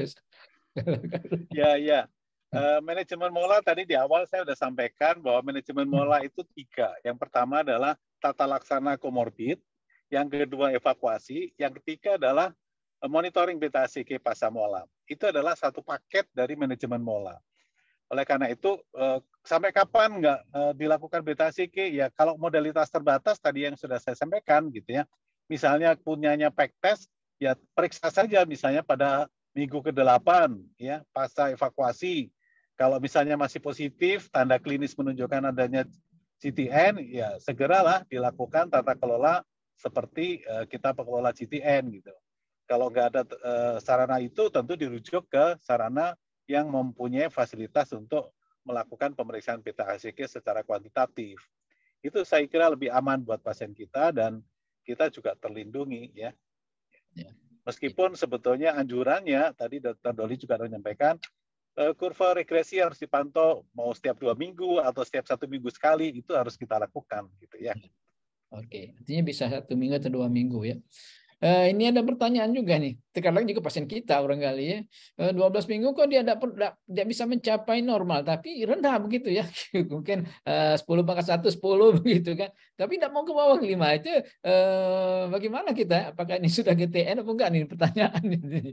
Ya, ya. Uh, manajemen mola tadi di awal saya sudah sampaikan bahwa manajemen mola itu tiga. Yang pertama adalah tata laksana komorbid, yang kedua evakuasi, yang ketiga adalah monitoring beta C G pasca mola. Itu adalah satu paket dari manajemen mola. Oleh karena itu, eh, sampai kapan nggak eh, dilakukan beta C G? Ya, kalau modalitas terbatas tadi yang sudah saya sampaikan, gitu ya. Misalnya punyanya pack test, ya periksa saja misalnya pada minggu kedelapan, ya pasca evakuasi. Kalau misalnya masih positif, tanda klinis menunjukkan adanya C T N, ya segeralah dilakukan tata kelola seperti eh, kita pengelola C T N, gitu. Kalau nggak ada uh, sarana itu, tentu dirujuk ke sarana yang mempunyai fasilitas untuk melakukan pemeriksaan beta C G secara kuantitatif. Itu saya kira lebih aman buat pasien kita dan kita juga terlindungi ya. Meskipun sebetulnya anjurannya tadi Dokter Doli juga menyampaikan uh, kurva regresi harus dipantau mau setiap dua minggu atau setiap satu minggu sekali, itu harus kita lakukan gitu ya. Oke, artinya bisa satu minggu atau dua minggu ya. Uh, ini ada pertanyaan juga nih, terkadang juga pasien kita barangkali ya, uh, dua belas minggu kok dia tidak bisa mencapai normal, tapi rendah begitu ya, mungkin uh, sepuluh pangkat satu, sepuluh begitu kan, tapi tidak mau ke bawah lima, itu uh, bagaimana kita, apakah ini sudah G T N atau enggak nih pertanyaan ini?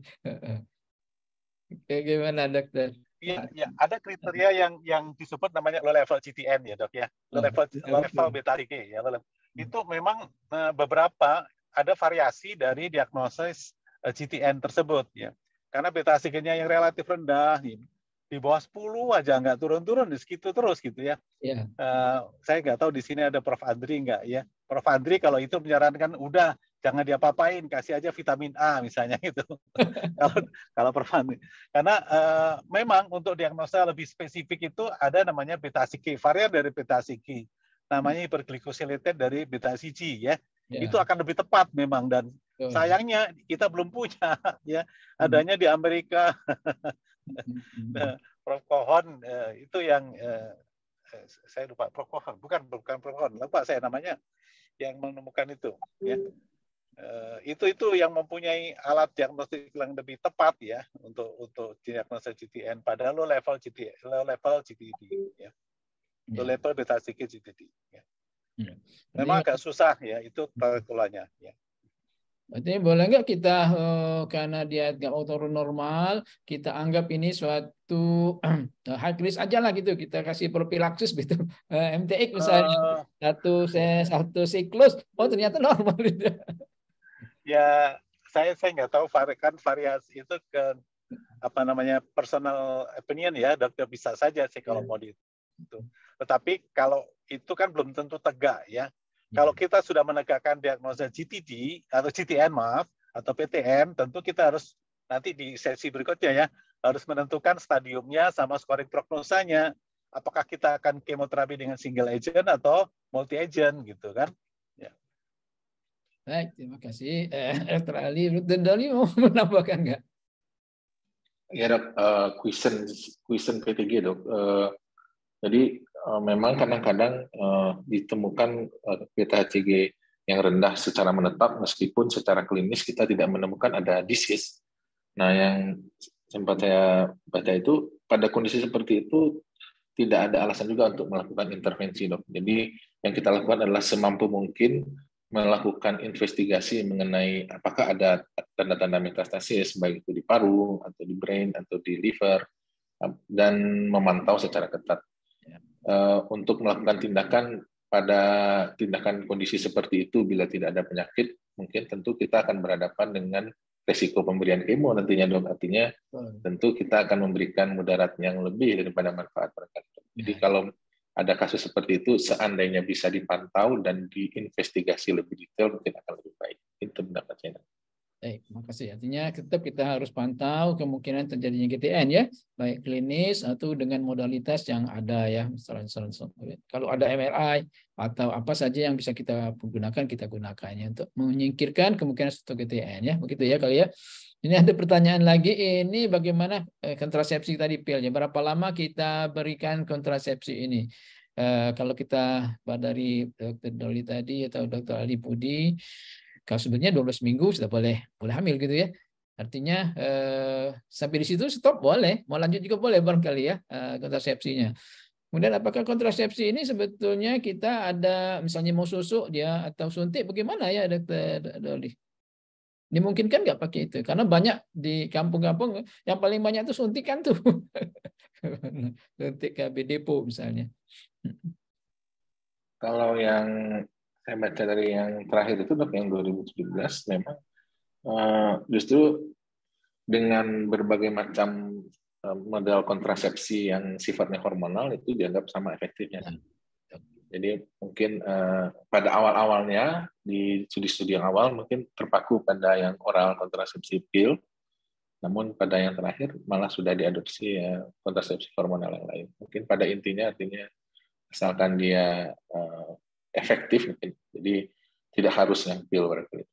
Kayak gimana dokter? Iya, ya, ada kriteria yang yang disebut namanya low level C T N ya dok ya, low level, low level beta C G ya, itu memang uh, beberapa ada variasi dari diagnosis C T N tersebut ya. Karena beta C G-nya yang relatif rendah, di bawah sepuluh aja nggak turun-turun, di segitu terus gitu ya. Yeah. Uh, saya nggak tahu di sini ada Prof Andri nggak ya. Prof Andri kalau itu menyarankan udah jangan diapa-apain, kasih aja vitamin A misalnya gitu. kalau kalau Prof Andri. Karena uh, memang untuk diagnosa lebih spesifik itu ada namanya beta C G, varian dari beta C G. Namanya hyperglycosylated dari beta C G ya. Yeah. Itu akan lebih tepat memang, dan oh. sayangnya kita belum punya ya, adanya di Amerika. Nah, Prof Kohon uh, itu yang uh, saya lupa, Prof Kohon bukan bukan Prof Kohon, lupa saya namanya yang menemukan itu ya. Uh, itu itu yang mempunyai alat diagnostik yang lebih tepat ya untuk untuk diagnosa C T N pada low level C T N, low level C T D ya. Low yeah. level beta C G C T D ya. Ya. Memang agak susah ya itu kelolanya. Ya. Berarti boleh nggak kita uh, karena dia nggak mau turun normal, kita anggap ini suatu uh, high risk aja lah gitu, kita kasih propilaksis gitu, uh, M T X misalnya uh, satu satu siklus, oh ternyata normal gitu. Ya saya saya nggak tahu kan variasi itu ke apa namanya personal opinion ya, dokter bisa saja sih kalau yeah. mau di itu. Tetapi kalau itu kan belum tentu tegak ya. Hmm. Kalau kita sudah menegakkan diagnosa G T D atau G T N maaf atau P T N, tentu kita harus nanti di sesi berikutnya ya harus menentukan stadiumnya sama scoring prognosanya. Apakah kita akan kemoterapi dengan single agent atau multi agent gitu kan? Ya. Baik, terima kasih. Eh, Dokter Ali, Dokter Doli mau menambahkan nggak? Ya dok, uh, question question P T G dok. Uh, jadi uh, memang kadang-kadang uh, ditemukan uh, beta C G yang rendah secara menetap meskipun secara klinis kita tidak menemukan ada disease. Nah yang sempat saya baca itu pada kondisi seperti itu tidak ada alasan juga untuk melakukan intervensi, dok. Jadi yang kita lakukan adalah semampu mungkin melakukan investigasi mengenai apakah ada tanda-tanda metastasis, baik itu di paru, atau di brain, atau di liver, dan memantau secara ketat. Uh, untuk melakukan tindakan pada tindakan kondisi seperti itu, bila tidak ada penyakit, mungkin tentu kita akan berhadapan dengan resiko pemberian kemo nantinya, dok. Artinya tentu kita akan memberikan mudarat yang lebih daripada manfaat mereka. Jadi kalau ada kasus seperti itu, seandainya bisa dipantau dan diinvestigasi lebih detail, mungkin akan lebih baik. Itu pendapat saya. Baik, makasih. Artinya tetap kita harus pantau kemungkinan terjadinya G T N ya, baik klinis atau dengan modalitas yang ada ya. Misalnya, kalau ada M R I atau apa saja yang bisa kita gunakan, kita gunakannya untuk menyingkirkan kemungkinan satu G T N ya. Begitu ya kali ya. Ini ada pertanyaan lagi, ini bagaimana kontrasepsi tadi pilnya? Berapa lama kita berikan kontrasepsi ini? Uh, kalau kita dari Dokter Doli tadi atau Dokter Ali Budi, kalau sebenarnya dua belas minggu sudah boleh boleh hamil gitu ya. Artinya eh, sampai di situ stop boleh, mau lanjut juga boleh barangkali ya eh, kontrasepsinya. Kemudian apakah kontrasepsi ini sebetulnya kita ada misalnya mau susu dia atau suntik bagaimana ya Dokter Doli? Dimungkinkan nggak pakai itu? Karena banyak di kampung-kampung yang paling banyak itu suntikan tuh. Suntik K B Depo misalnya. Kalau yang saya baca dari yang terakhir itu, dok, yang dua ribu tujuh belas, memang uh, justru dengan berbagai macam uh, model kontrasepsi yang sifatnya hormonal itu dianggap sama efektifnya. Jadi mungkin uh, pada awal-awalnya di studi-studi yang awal mungkin terpaku pada yang oral kontrasepsi pil, namun pada yang terakhir malah sudah diadopsi ya, kontrasepsi hormonal yang lain. Mungkin pada intinya artinya asalkan dia uh, efektif, mungkin. Jadi tidak harus yang pil berarti.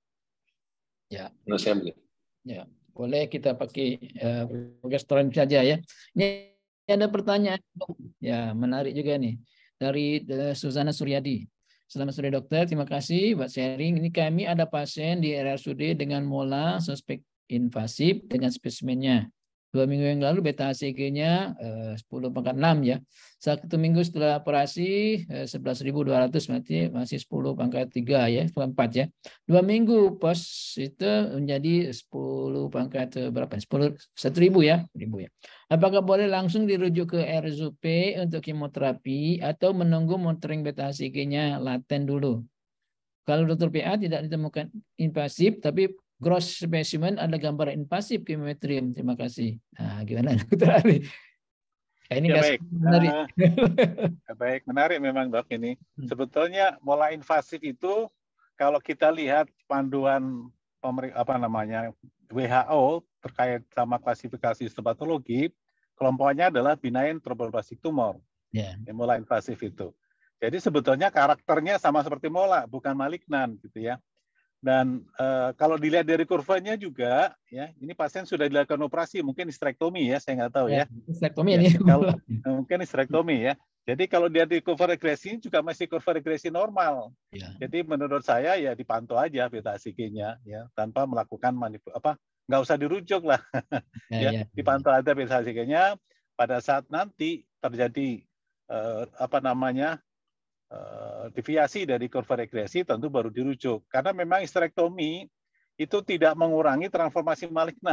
Ya. Menurut saya begitu. Ya, boleh kita pakai uh, progesteron saja ya. Ini ada pertanyaan, ya menarik juga nih dari uh, Suzana Suryadi. Selamat sore dokter, terima kasih buat sharing. Ini kami ada pasien di R S U D dengan mola suspek invasif dengan spesimennya. Dua minggu yang lalu beta H C G-nya eh, sepuluh pangkat enam ya. Satu minggu setelah operasi eh, sebelas ribu dua ratus berarti masih sepuluh pangkat tiga ya, empat ya. Dua minggu pos itu menjadi sepuluh pangkat berapa? sepuluh satu ribu ya, ribu ya. Apakah boleh langsung dirujuk ke R S U P untuk kemoterapi atau menunggu monitoring beta H C G-nya laten dulu? Kalau dokter P A tidak ditemukan invasif tapi gross specimen ada gambar invasif kemometrium. Terima kasih. Nah, gimana dokter Ali? Nah, ini ya, baik. menarik. Uh, baik, menarik memang dok ini. Sebetulnya mola invasif itu kalau kita lihat panduan pemerintah apa namanya W H O terkait sama klasifikasi histopatologi, kelompoknya adalah benign tromboblastic tumor. Yeah. Mola invasif itu. Jadi sebetulnya karakternya sama seperti mola, bukan malignan gitu ya. Dan uh, kalau dilihat dari kurvanya juga, ya ini pasien sudah dilakukan operasi, mungkin hysterektomi ya, saya nggak tahu ya. ya. Hysterektomi ya, ini. Kalau, mungkin hysterektomi ya. Jadi kalau dia di kurva regresi juga masih kurva regresi normal. Ya. Jadi menurut saya ya dipantau aja beta H C G-nya, ya tanpa melakukan manipulasi apa, nggak usah dirujuk lah. Ya, ya, ya, dipantau aja beta H C G-nya. Pada saat nanti terjadi uh, apa namanya Uh, deviasi dari kurva regresi tentu baru dirujuk karena memang hysterektomi itu tidak mengurangi transformasi maligna.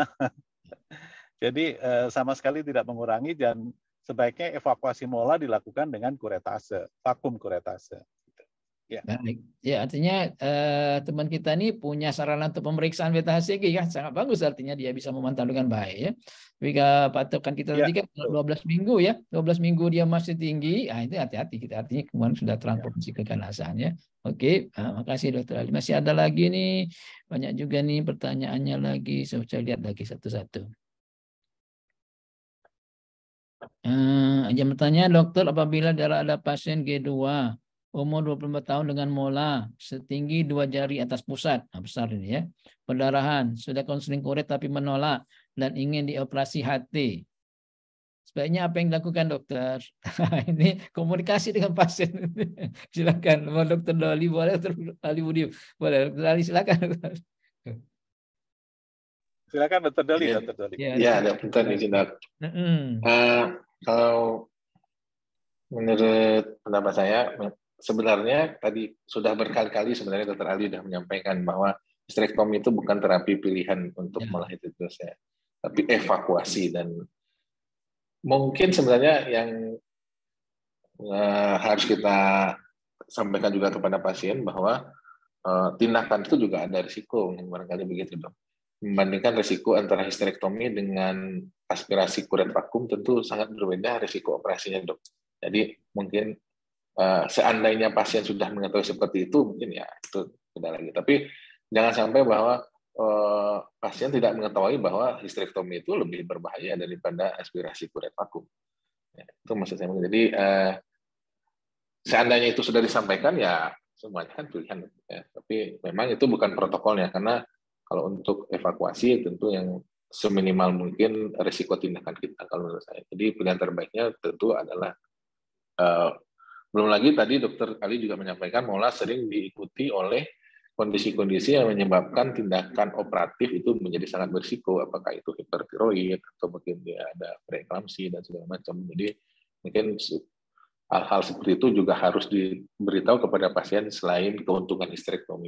Jadi uh, sama sekali tidak mengurangi dan sebaiknya evakuasi mola dilakukan dengan kuretase, vakum kuretase. Ya. Baik. Ya, artinya eh, teman kita ini punya sarana untuk pemeriksaan beta H C G ya, sangat bagus artinya dia bisa memantau dengan baik ya. Jika patokan kita ya, tadi kan dua belas minggu ya, dua belas minggu dia masih tinggi, nah itu hati-hati kita artinya kemarin sudah transformasi ya. Keganasan ya. Oke, nah, makasih dokter Ali. Masih ada lagi nih, banyak juga nih pertanyaannya lagi, saya coba lihat lagi satu-satu. Eh, yang bertanya dokter, apabila darah ada pasien G dua umur dua puluh empat tahun dengan mola setinggi dua jari atas pusat, nah, besar ini ya, pendarahan, sudah konseling kuret tapi menolak dan ingin dioperasi H T. Sebaiknya apa yang dilakukan dokter? Ini komunikasi dengan pasien. Silakan, mau dokter Doli boleh, dokter Ali Budi boleh, dokter Ali silakan. Silakan dokter Doli, ya, dokter Doli. Ya, ada pertanyaan izin dok. Uh, kalau menurut pendapat saya, sebenarnya tadi sudah berkali-kali sebenarnya Dokter Ali sudah menyampaikan bahwa histerektomi itu bukan terapi pilihan untuk Ya. melahirkan dosa, tapi evakuasi. Dan mungkin sebenarnya yang uh, harus kita sampaikan juga kepada pasien bahwa uh, tindakan itu juga ada risiko, barangkali begitu dok. Membandingkan risiko antara histerektomi dengan aspirasi kuret vakum tentu sangat berbeda risiko operasinya dok. Jadi mungkin uh, seandainya pasien sudah mengetahui seperti itu, mungkin ya itu beda lagi. Tapi jangan sampai bahwa uh, pasien tidak mengetahui bahwa histerektomi itu lebih berbahaya daripada aspirasi kuret vakum. Ya, itu maksud saya. Jadi uh, seandainya itu sudah disampaikan ya semuanya kan pilihan. Ya. Tapi memang itu bukan protokolnya, karena kalau untuk evakuasi tentu yang seminimal mungkin risiko tindakan kita kalau menurut saya. Jadi pilihan terbaiknya tentu adalah uh, belum lagi tadi Dokter Ali juga menyampaikan mola sering diikuti oleh kondisi-kondisi yang menyebabkan tindakan operatif itu menjadi sangat berisiko, apakah itu hipertiroid atau mungkin dia ada preeklamsi dan segala macam. Jadi mungkin hal-hal seperti itu juga harus diberitahu kepada pasien selain keuntungan histerektomi.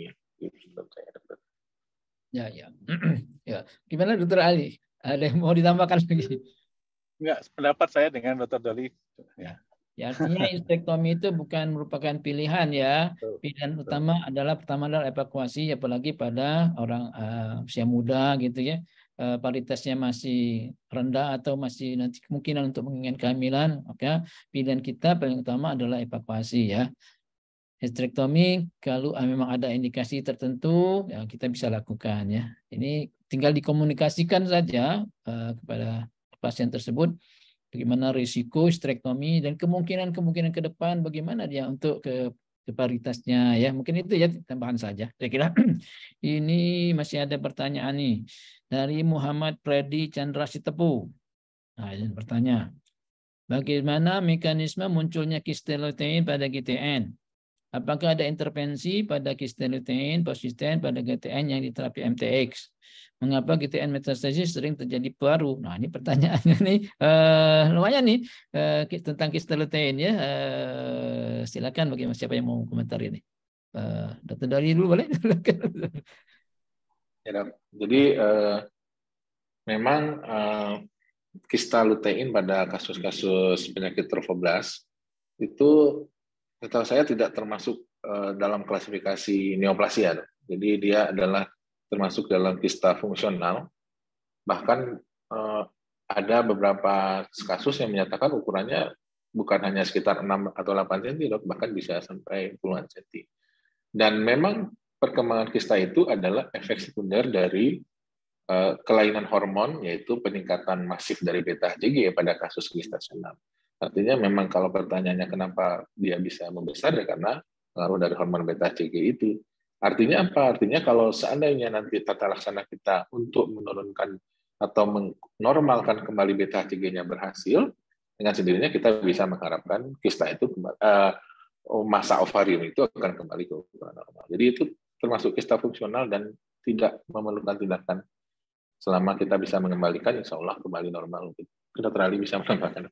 Ya, ya. Ya. Gimana Dokter Ali? Ada yang mau ditambahkan lagi? Enggak, pendapat saya dengan Dokter Doli. Ya. Ya, artinya histerektomi itu bukan merupakan pilihan ya. Pilihan utama adalah pertama adalah evakuasi, apalagi pada orang uh, usia muda gitu ya. Uh, paritasnya masih rendah atau masih nanti kemungkinan untuk menginginkan kehamilan, maka pilihan kita paling utama adalah evakuasi ya. Histerektomi kalau memang ada indikasi tertentu ya kita bisa lakukan ya. Ini tinggal dikomunikasikan saja uh, kepada pasien tersebut bagaimana risiko histerektomi dan kemungkinan-kemungkinan ke depan bagaimana dia untuk ke, ke paritasnya ya. Mungkin itu ya tambahan saja. Saya kira ini masih ada pertanyaan nih dari Muhammad Predi Chandra Sitepu. Nah, ini bertanya, bagaimana mekanisme munculnya kistel lutein pada G T N? Apakah ada intervensi pada kistel lutein persisten pada G T N yang diterapi M T X? Mengapa G T N metastasis sering terjadi paru? Nah, ini pertanyaannya nih uh, lumayan nih uh, tentang kistel lutein ya. Uh, silakan bagi siapa yang mau komentar ini. Uh, Dokter Dari dulu boleh? Ya, dok. Jadi uh, memang uh, kista lutein pada kasus-kasus penyakit trofoblast itu setahu saya tidak termasuk uh, dalam klasifikasi neoplasia. Jadi dia adalah termasuk dalam kista fungsional. Bahkan uh, ada beberapa kasus yang menyatakan ukurannya bukan hanya sekitar enam atau delapan sentimeter, bahkan bisa sampai puluhan sentimeter. Dan memang perkembangan kista itu adalah efek sekunder dari uh, kelainan hormon, yaitu peningkatan masif dari beta H C G pada kasus gestasional. Artinya memang kalau pertanyaannya kenapa dia bisa membesar ya karena pengaruh dari hormon beta H C G itu. Artinya apa? Artinya kalau seandainya nanti tata laksana kita untuk menurunkan atau menormalkan kembali beta H C G-nya berhasil, dengan sendirinya kita bisa mengharapkan kista itu uh, masa ovarium itu akan kembali ke ukuran normal. Jadi itu termasuk kista fungsional dan tidak memerlukan tindakan. Selama kita bisa mengembalikan, insya Allah kembali normal. Kita terlalu bisa menambahkan.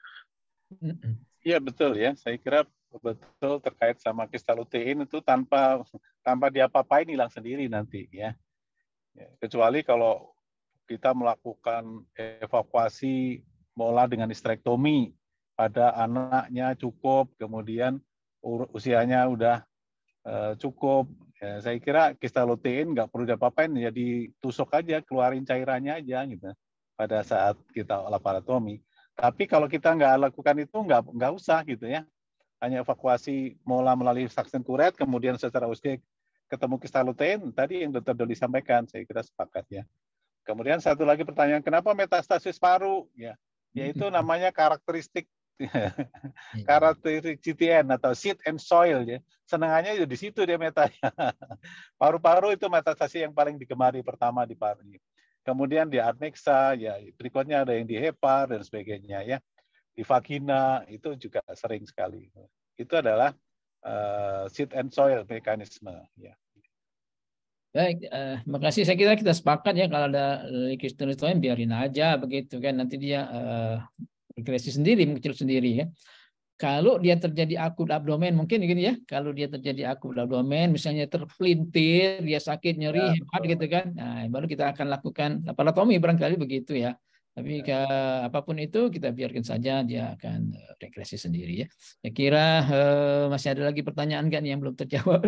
Iya betul ya, saya kira betul terkait sama kista lutein itu tanpa tanpa diapa-apain hilang sendiri nanti ya. Ya, kecuali kalau kita melakukan evakuasi mola dengan histerektomi pada anaknya cukup, kemudian usianya udah uh, cukup, ya, saya kira kista lutein nggak perlu diapa-apain, ya ditusuk aja, keluarin cairannya aja gitu pada saat kita laparotomi. Tapi kalau kita nggak lakukan itu, nggak nggak usah gitu ya. Hanya evakuasi mola melalui suction kuret, kemudian secara usia ketemu kista lutein, tadi yang Dokter Doli sampaikan, saya kira sepakat ya. Kemudian satu lagi pertanyaan, kenapa metastasis paru? Ya, yaitu namanya karakteristik karakteristik G T N atau seed and soil ya. Senangannya di situ dia metanya. Paru-paru itu metastasis yang paling digemari pertama di paru. Kemudian di adnexa, ya berikutnya ada yang di hepar dan sebagainya ya. Di vagina itu juga sering sekali. Itu adalah uh, seed and soil mekanisme. Ya. Baik, uh, makasih. Saya kira kita sepakat ya kalau ada kistel lutein biarin aja begitu kan, nanti dia uh, regresi sendiri, mengecil sendiri ya. Kalau dia terjadi akut abdomen, mungkin gini ya, kalau dia terjadi akut abdomen, misalnya terpelintir, dia sakit, nyeri, Ya, hebat betul. gitu kan, nah baru kita akan lakukan laparotomi barangkali begitu ya. Tapi ke, apapun itu kita biarkan saja, dia akan uh, regresi sendiri ya. Saya kira uh, masih ada lagi pertanyaan kan yang belum terjawab.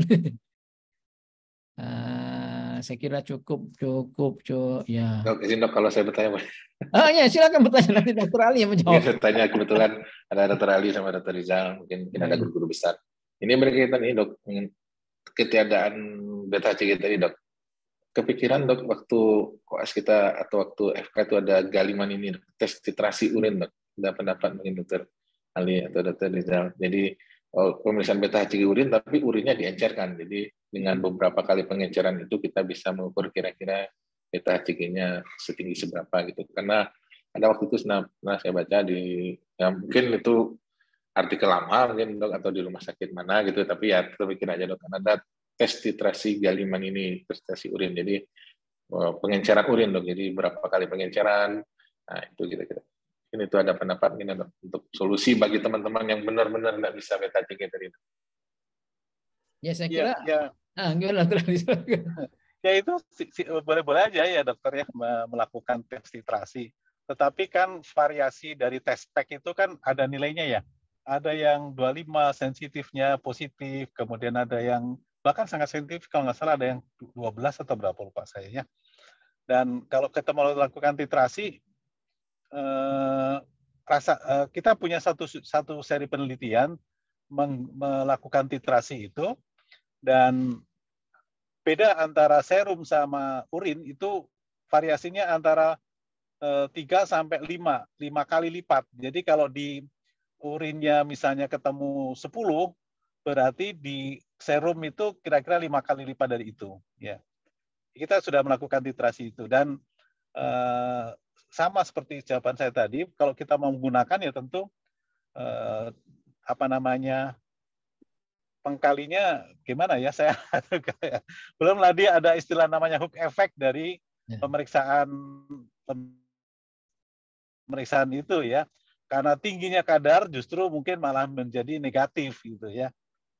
uh, saya kira cukup, cukup, cukup ya. Dok, izin dok kalau saya bertanya. Oh ya, silakan bertanya, nanti dokter Ali yang menjawab. Mungkin saya tanya kebetulan ada dokter Ali sama dokter Rizal, mungkin, mungkin ada guru-guru besar. Ini berkaitan ini dok, ketiadaan beta H C G tadi dok. Kepikiran dok waktu koas kita atau waktu F K itu ada galiman ini dok, tes titrasi urin dok. Ada pendapat mungkin dokter Ali atau dokter Rizal. Jadi oh, pemeriksaan beta H C G urin tapi urinnya diencerkan. Jadi dengan beberapa kali pengenceran itu kita bisa mengukur kira-kira beta H C G-nya setinggi seberapa gitu. Karena ada waktu itu pernah saya baca di ya mungkin itu artikel lama mungkin dok atau di rumah sakit mana gitu, tapi ya terpikir aja dok, karena ada tes titrasi galiman ini, titrasi urin, jadi pengenceran urin dok, jadi berapa kali pengenceran, nah itu kira-kira. Ini itu ada pendapat ini dok untuk solusi bagi teman-teman yang benar-benar tidak bisa beta H C G tadi. Ya saya kira, ya, ya. Ah, gimana ya itu boleh-boleh aja ya dokter ya melakukan tes titrasi. Tetapi kan variasi dari tes pack itu kan ada nilainya ya. Ada yang dua puluh lima sensitifnya positif, kemudian ada yang bahkan sangat sensitif kalau nggak salah ada yang dua belas atau berapa lupa saya ya. Dan kalau kita mau lakukan titrasi, eh, rasa eh, kita punya satu satu seri penelitian melakukan titrasi itu, dan beda antara serum sama urin itu variasinya antara tiga sampai lima, lima kali lipat. Jadi kalau di urinnya misalnya ketemu sepuluh, berarti di serum itu kira-kira lima kali lipat dari itu. Ya, kita sudah melakukan titrasi itu, dan eh, sama seperti jawaban saya tadi, kalau kita mau menggunakan ya tentu eh, apa namanya pengkalinya gimana ya, saya belum lagi ada istilah namanya hook effect dari pemeriksaan pemeriksaan itu ya, karena tingginya kadar justru mungkin malah menjadi negatif gitu ya.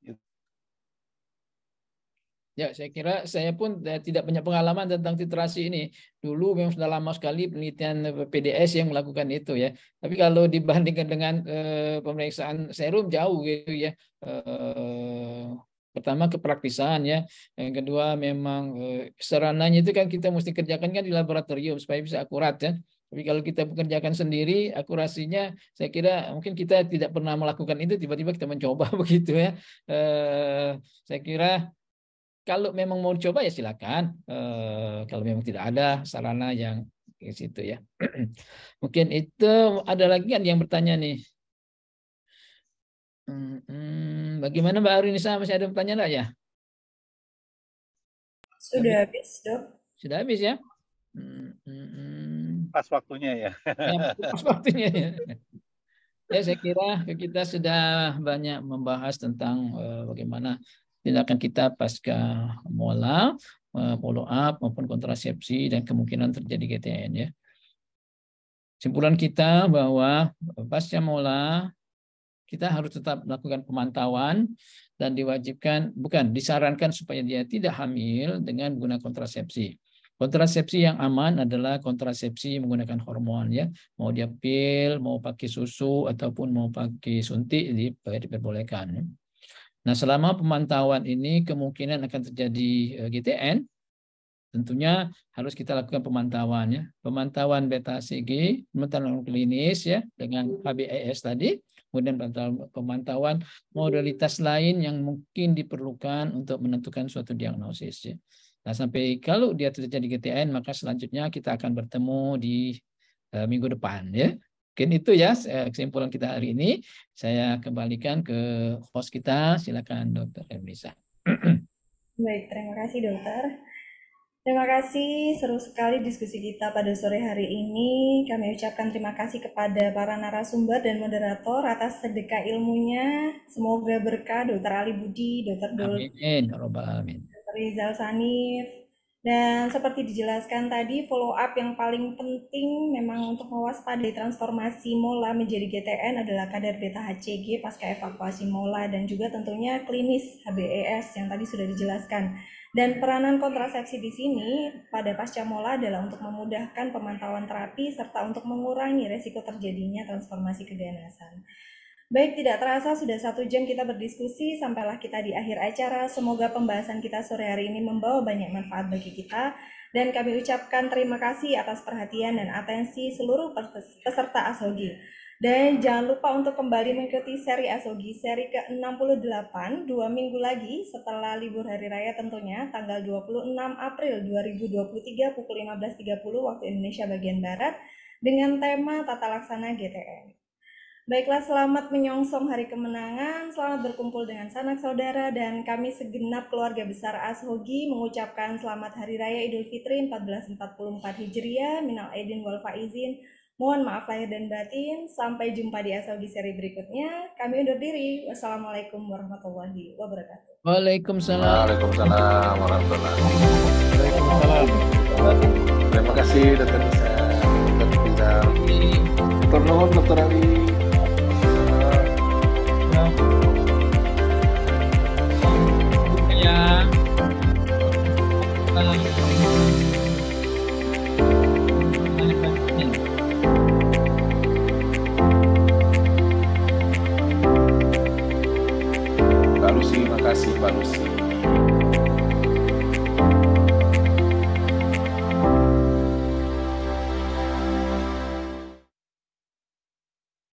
Ya, saya kira saya pun tidak punya pengalaman tentang titrasi ini. Dulu memang sudah lama sekali penelitian P D S yang melakukan itu ya. Tapi kalau dibandingkan dengan eh, pemeriksaan serum jauh gitu ya. Eh, pertama kepraktisan ya. Yang kedua memang eh, sarananya itu kan kita mesti kerjakan kan di laboratorium supaya bisa akurat ya. Tapi kalau kita bekerjakan sendiri, akurasinya saya kira mungkin kita tidak pernah melakukan itu, tiba-tiba kita mencoba begitu ya. Eh, saya kira kalau memang mau coba ya silakan. Eh, kalau memang tidak ada sarana yang di situ ya. Mungkin itu ada lagi kan yang bertanya nih. Hmm, hmm, bagaimana Mbak Arinisa, masih ada pertanyaan enggak ya? Sudah habis, Dok. Sudah habis ya? Hmm, hmm, hmm. Pas waktunya ya. Ya, pas waktunya ya. Ya, saya kira kita sudah banyak membahas tentang uh, bagaimana tindakan kita pasca mola, follow up maupun kontrasepsi dan kemungkinan terjadi G T N ya. Kesimpulan kita bahwa pasca mola kita harus tetap melakukan pemantauan dan diwajibkan, bukan disarankan supaya dia tidak hamil dengan menggunakan kontrasepsi. Kontrasepsi yang aman adalah kontrasepsi menggunakan hormon ya, mau dia pil, mau pakai susu ataupun mau pakai suntik diperbolehkan. Nah, selama pemantauan ini kemungkinan akan terjadi G T N, tentunya harus kita lakukan pemantauan ya. Pemantauan beta H C G, pemantauan klinis ya dengan H B A S tadi, kemudian pemantauan modalitas lain yang mungkin diperlukan untuk menentukan suatu diagnosis ya. Nah, sampai kalau dia terjadi G T N, maka selanjutnya kita akan bertemu di uh, minggu depan ya. Mungkin itu ya kesimpulan kita hari ini. Saya kembalikan ke host kita. Silakan Dokter Emrisa. Baik, terima kasih Dokter. Terima kasih, seru sekali diskusi kita pada sore hari ini. Kami ucapkan terima kasih kepada para narasumber dan moderator atas sedekah ilmunya. Semoga berkah Dokter Ali Budi, Dokter Dul, Amin. Amin. Dokter Rizal Sanif, Dan seperti dijelaskan tadi, follow up yang paling penting memang untuk mewaspadai transformasi mola menjadi G T N adalah kadar beta H C G pasca evakuasi mola dan juga tentunya klinis H B E S yang tadi sudah dijelaskan. Dan peranan kontrasepsi di sini pada pasca mola adalah untuk memudahkan pemantauan terapi serta untuk mengurangi resiko terjadinya transformasi keganasan. Baik, tidak terasa sudah satu jam kita berdiskusi, sampailah kita di akhir acara. Semoga pembahasan kita sore hari ini membawa banyak manfaat bagi kita. Dan kami ucapkan terima kasih atas perhatian dan atensi seluruh peserta Asogi. Dan jangan lupa untuk kembali mengikuti seri Asogi, seri ke enam puluh delapan, dua minggu lagi setelah libur Hari Raya tentunya, tanggal dua puluh enam April dua ribu dua puluh tiga pukul lima belas tiga puluh waktu Indonesia bagian Barat, dengan tema Tata Laksana G T N. Baiklah, selamat menyongsong hari kemenangan, selamat berkumpul dengan sanak saudara, dan kami segenap keluarga besar Asogi mengucapkan selamat Hari Raya Idul Fitri seribu empat ratus empat puluh empat Hijriah, minal aidin wal faizin, mohon maaf lahir dan batin, sampai jumpa di Asogi seri berikutnya, kami undur diri, wassalamualaikum warahmatullahi wabarakatuh. Waalaikumsalam. Waalaikumsalam warahmatullahi wabarakatuh. Terima kasih Dokter Nisa, Dokter Rizal, Dokter Nuhun, Dokter Ali. Ya. Pak Lucy, makasih Pak Lucy.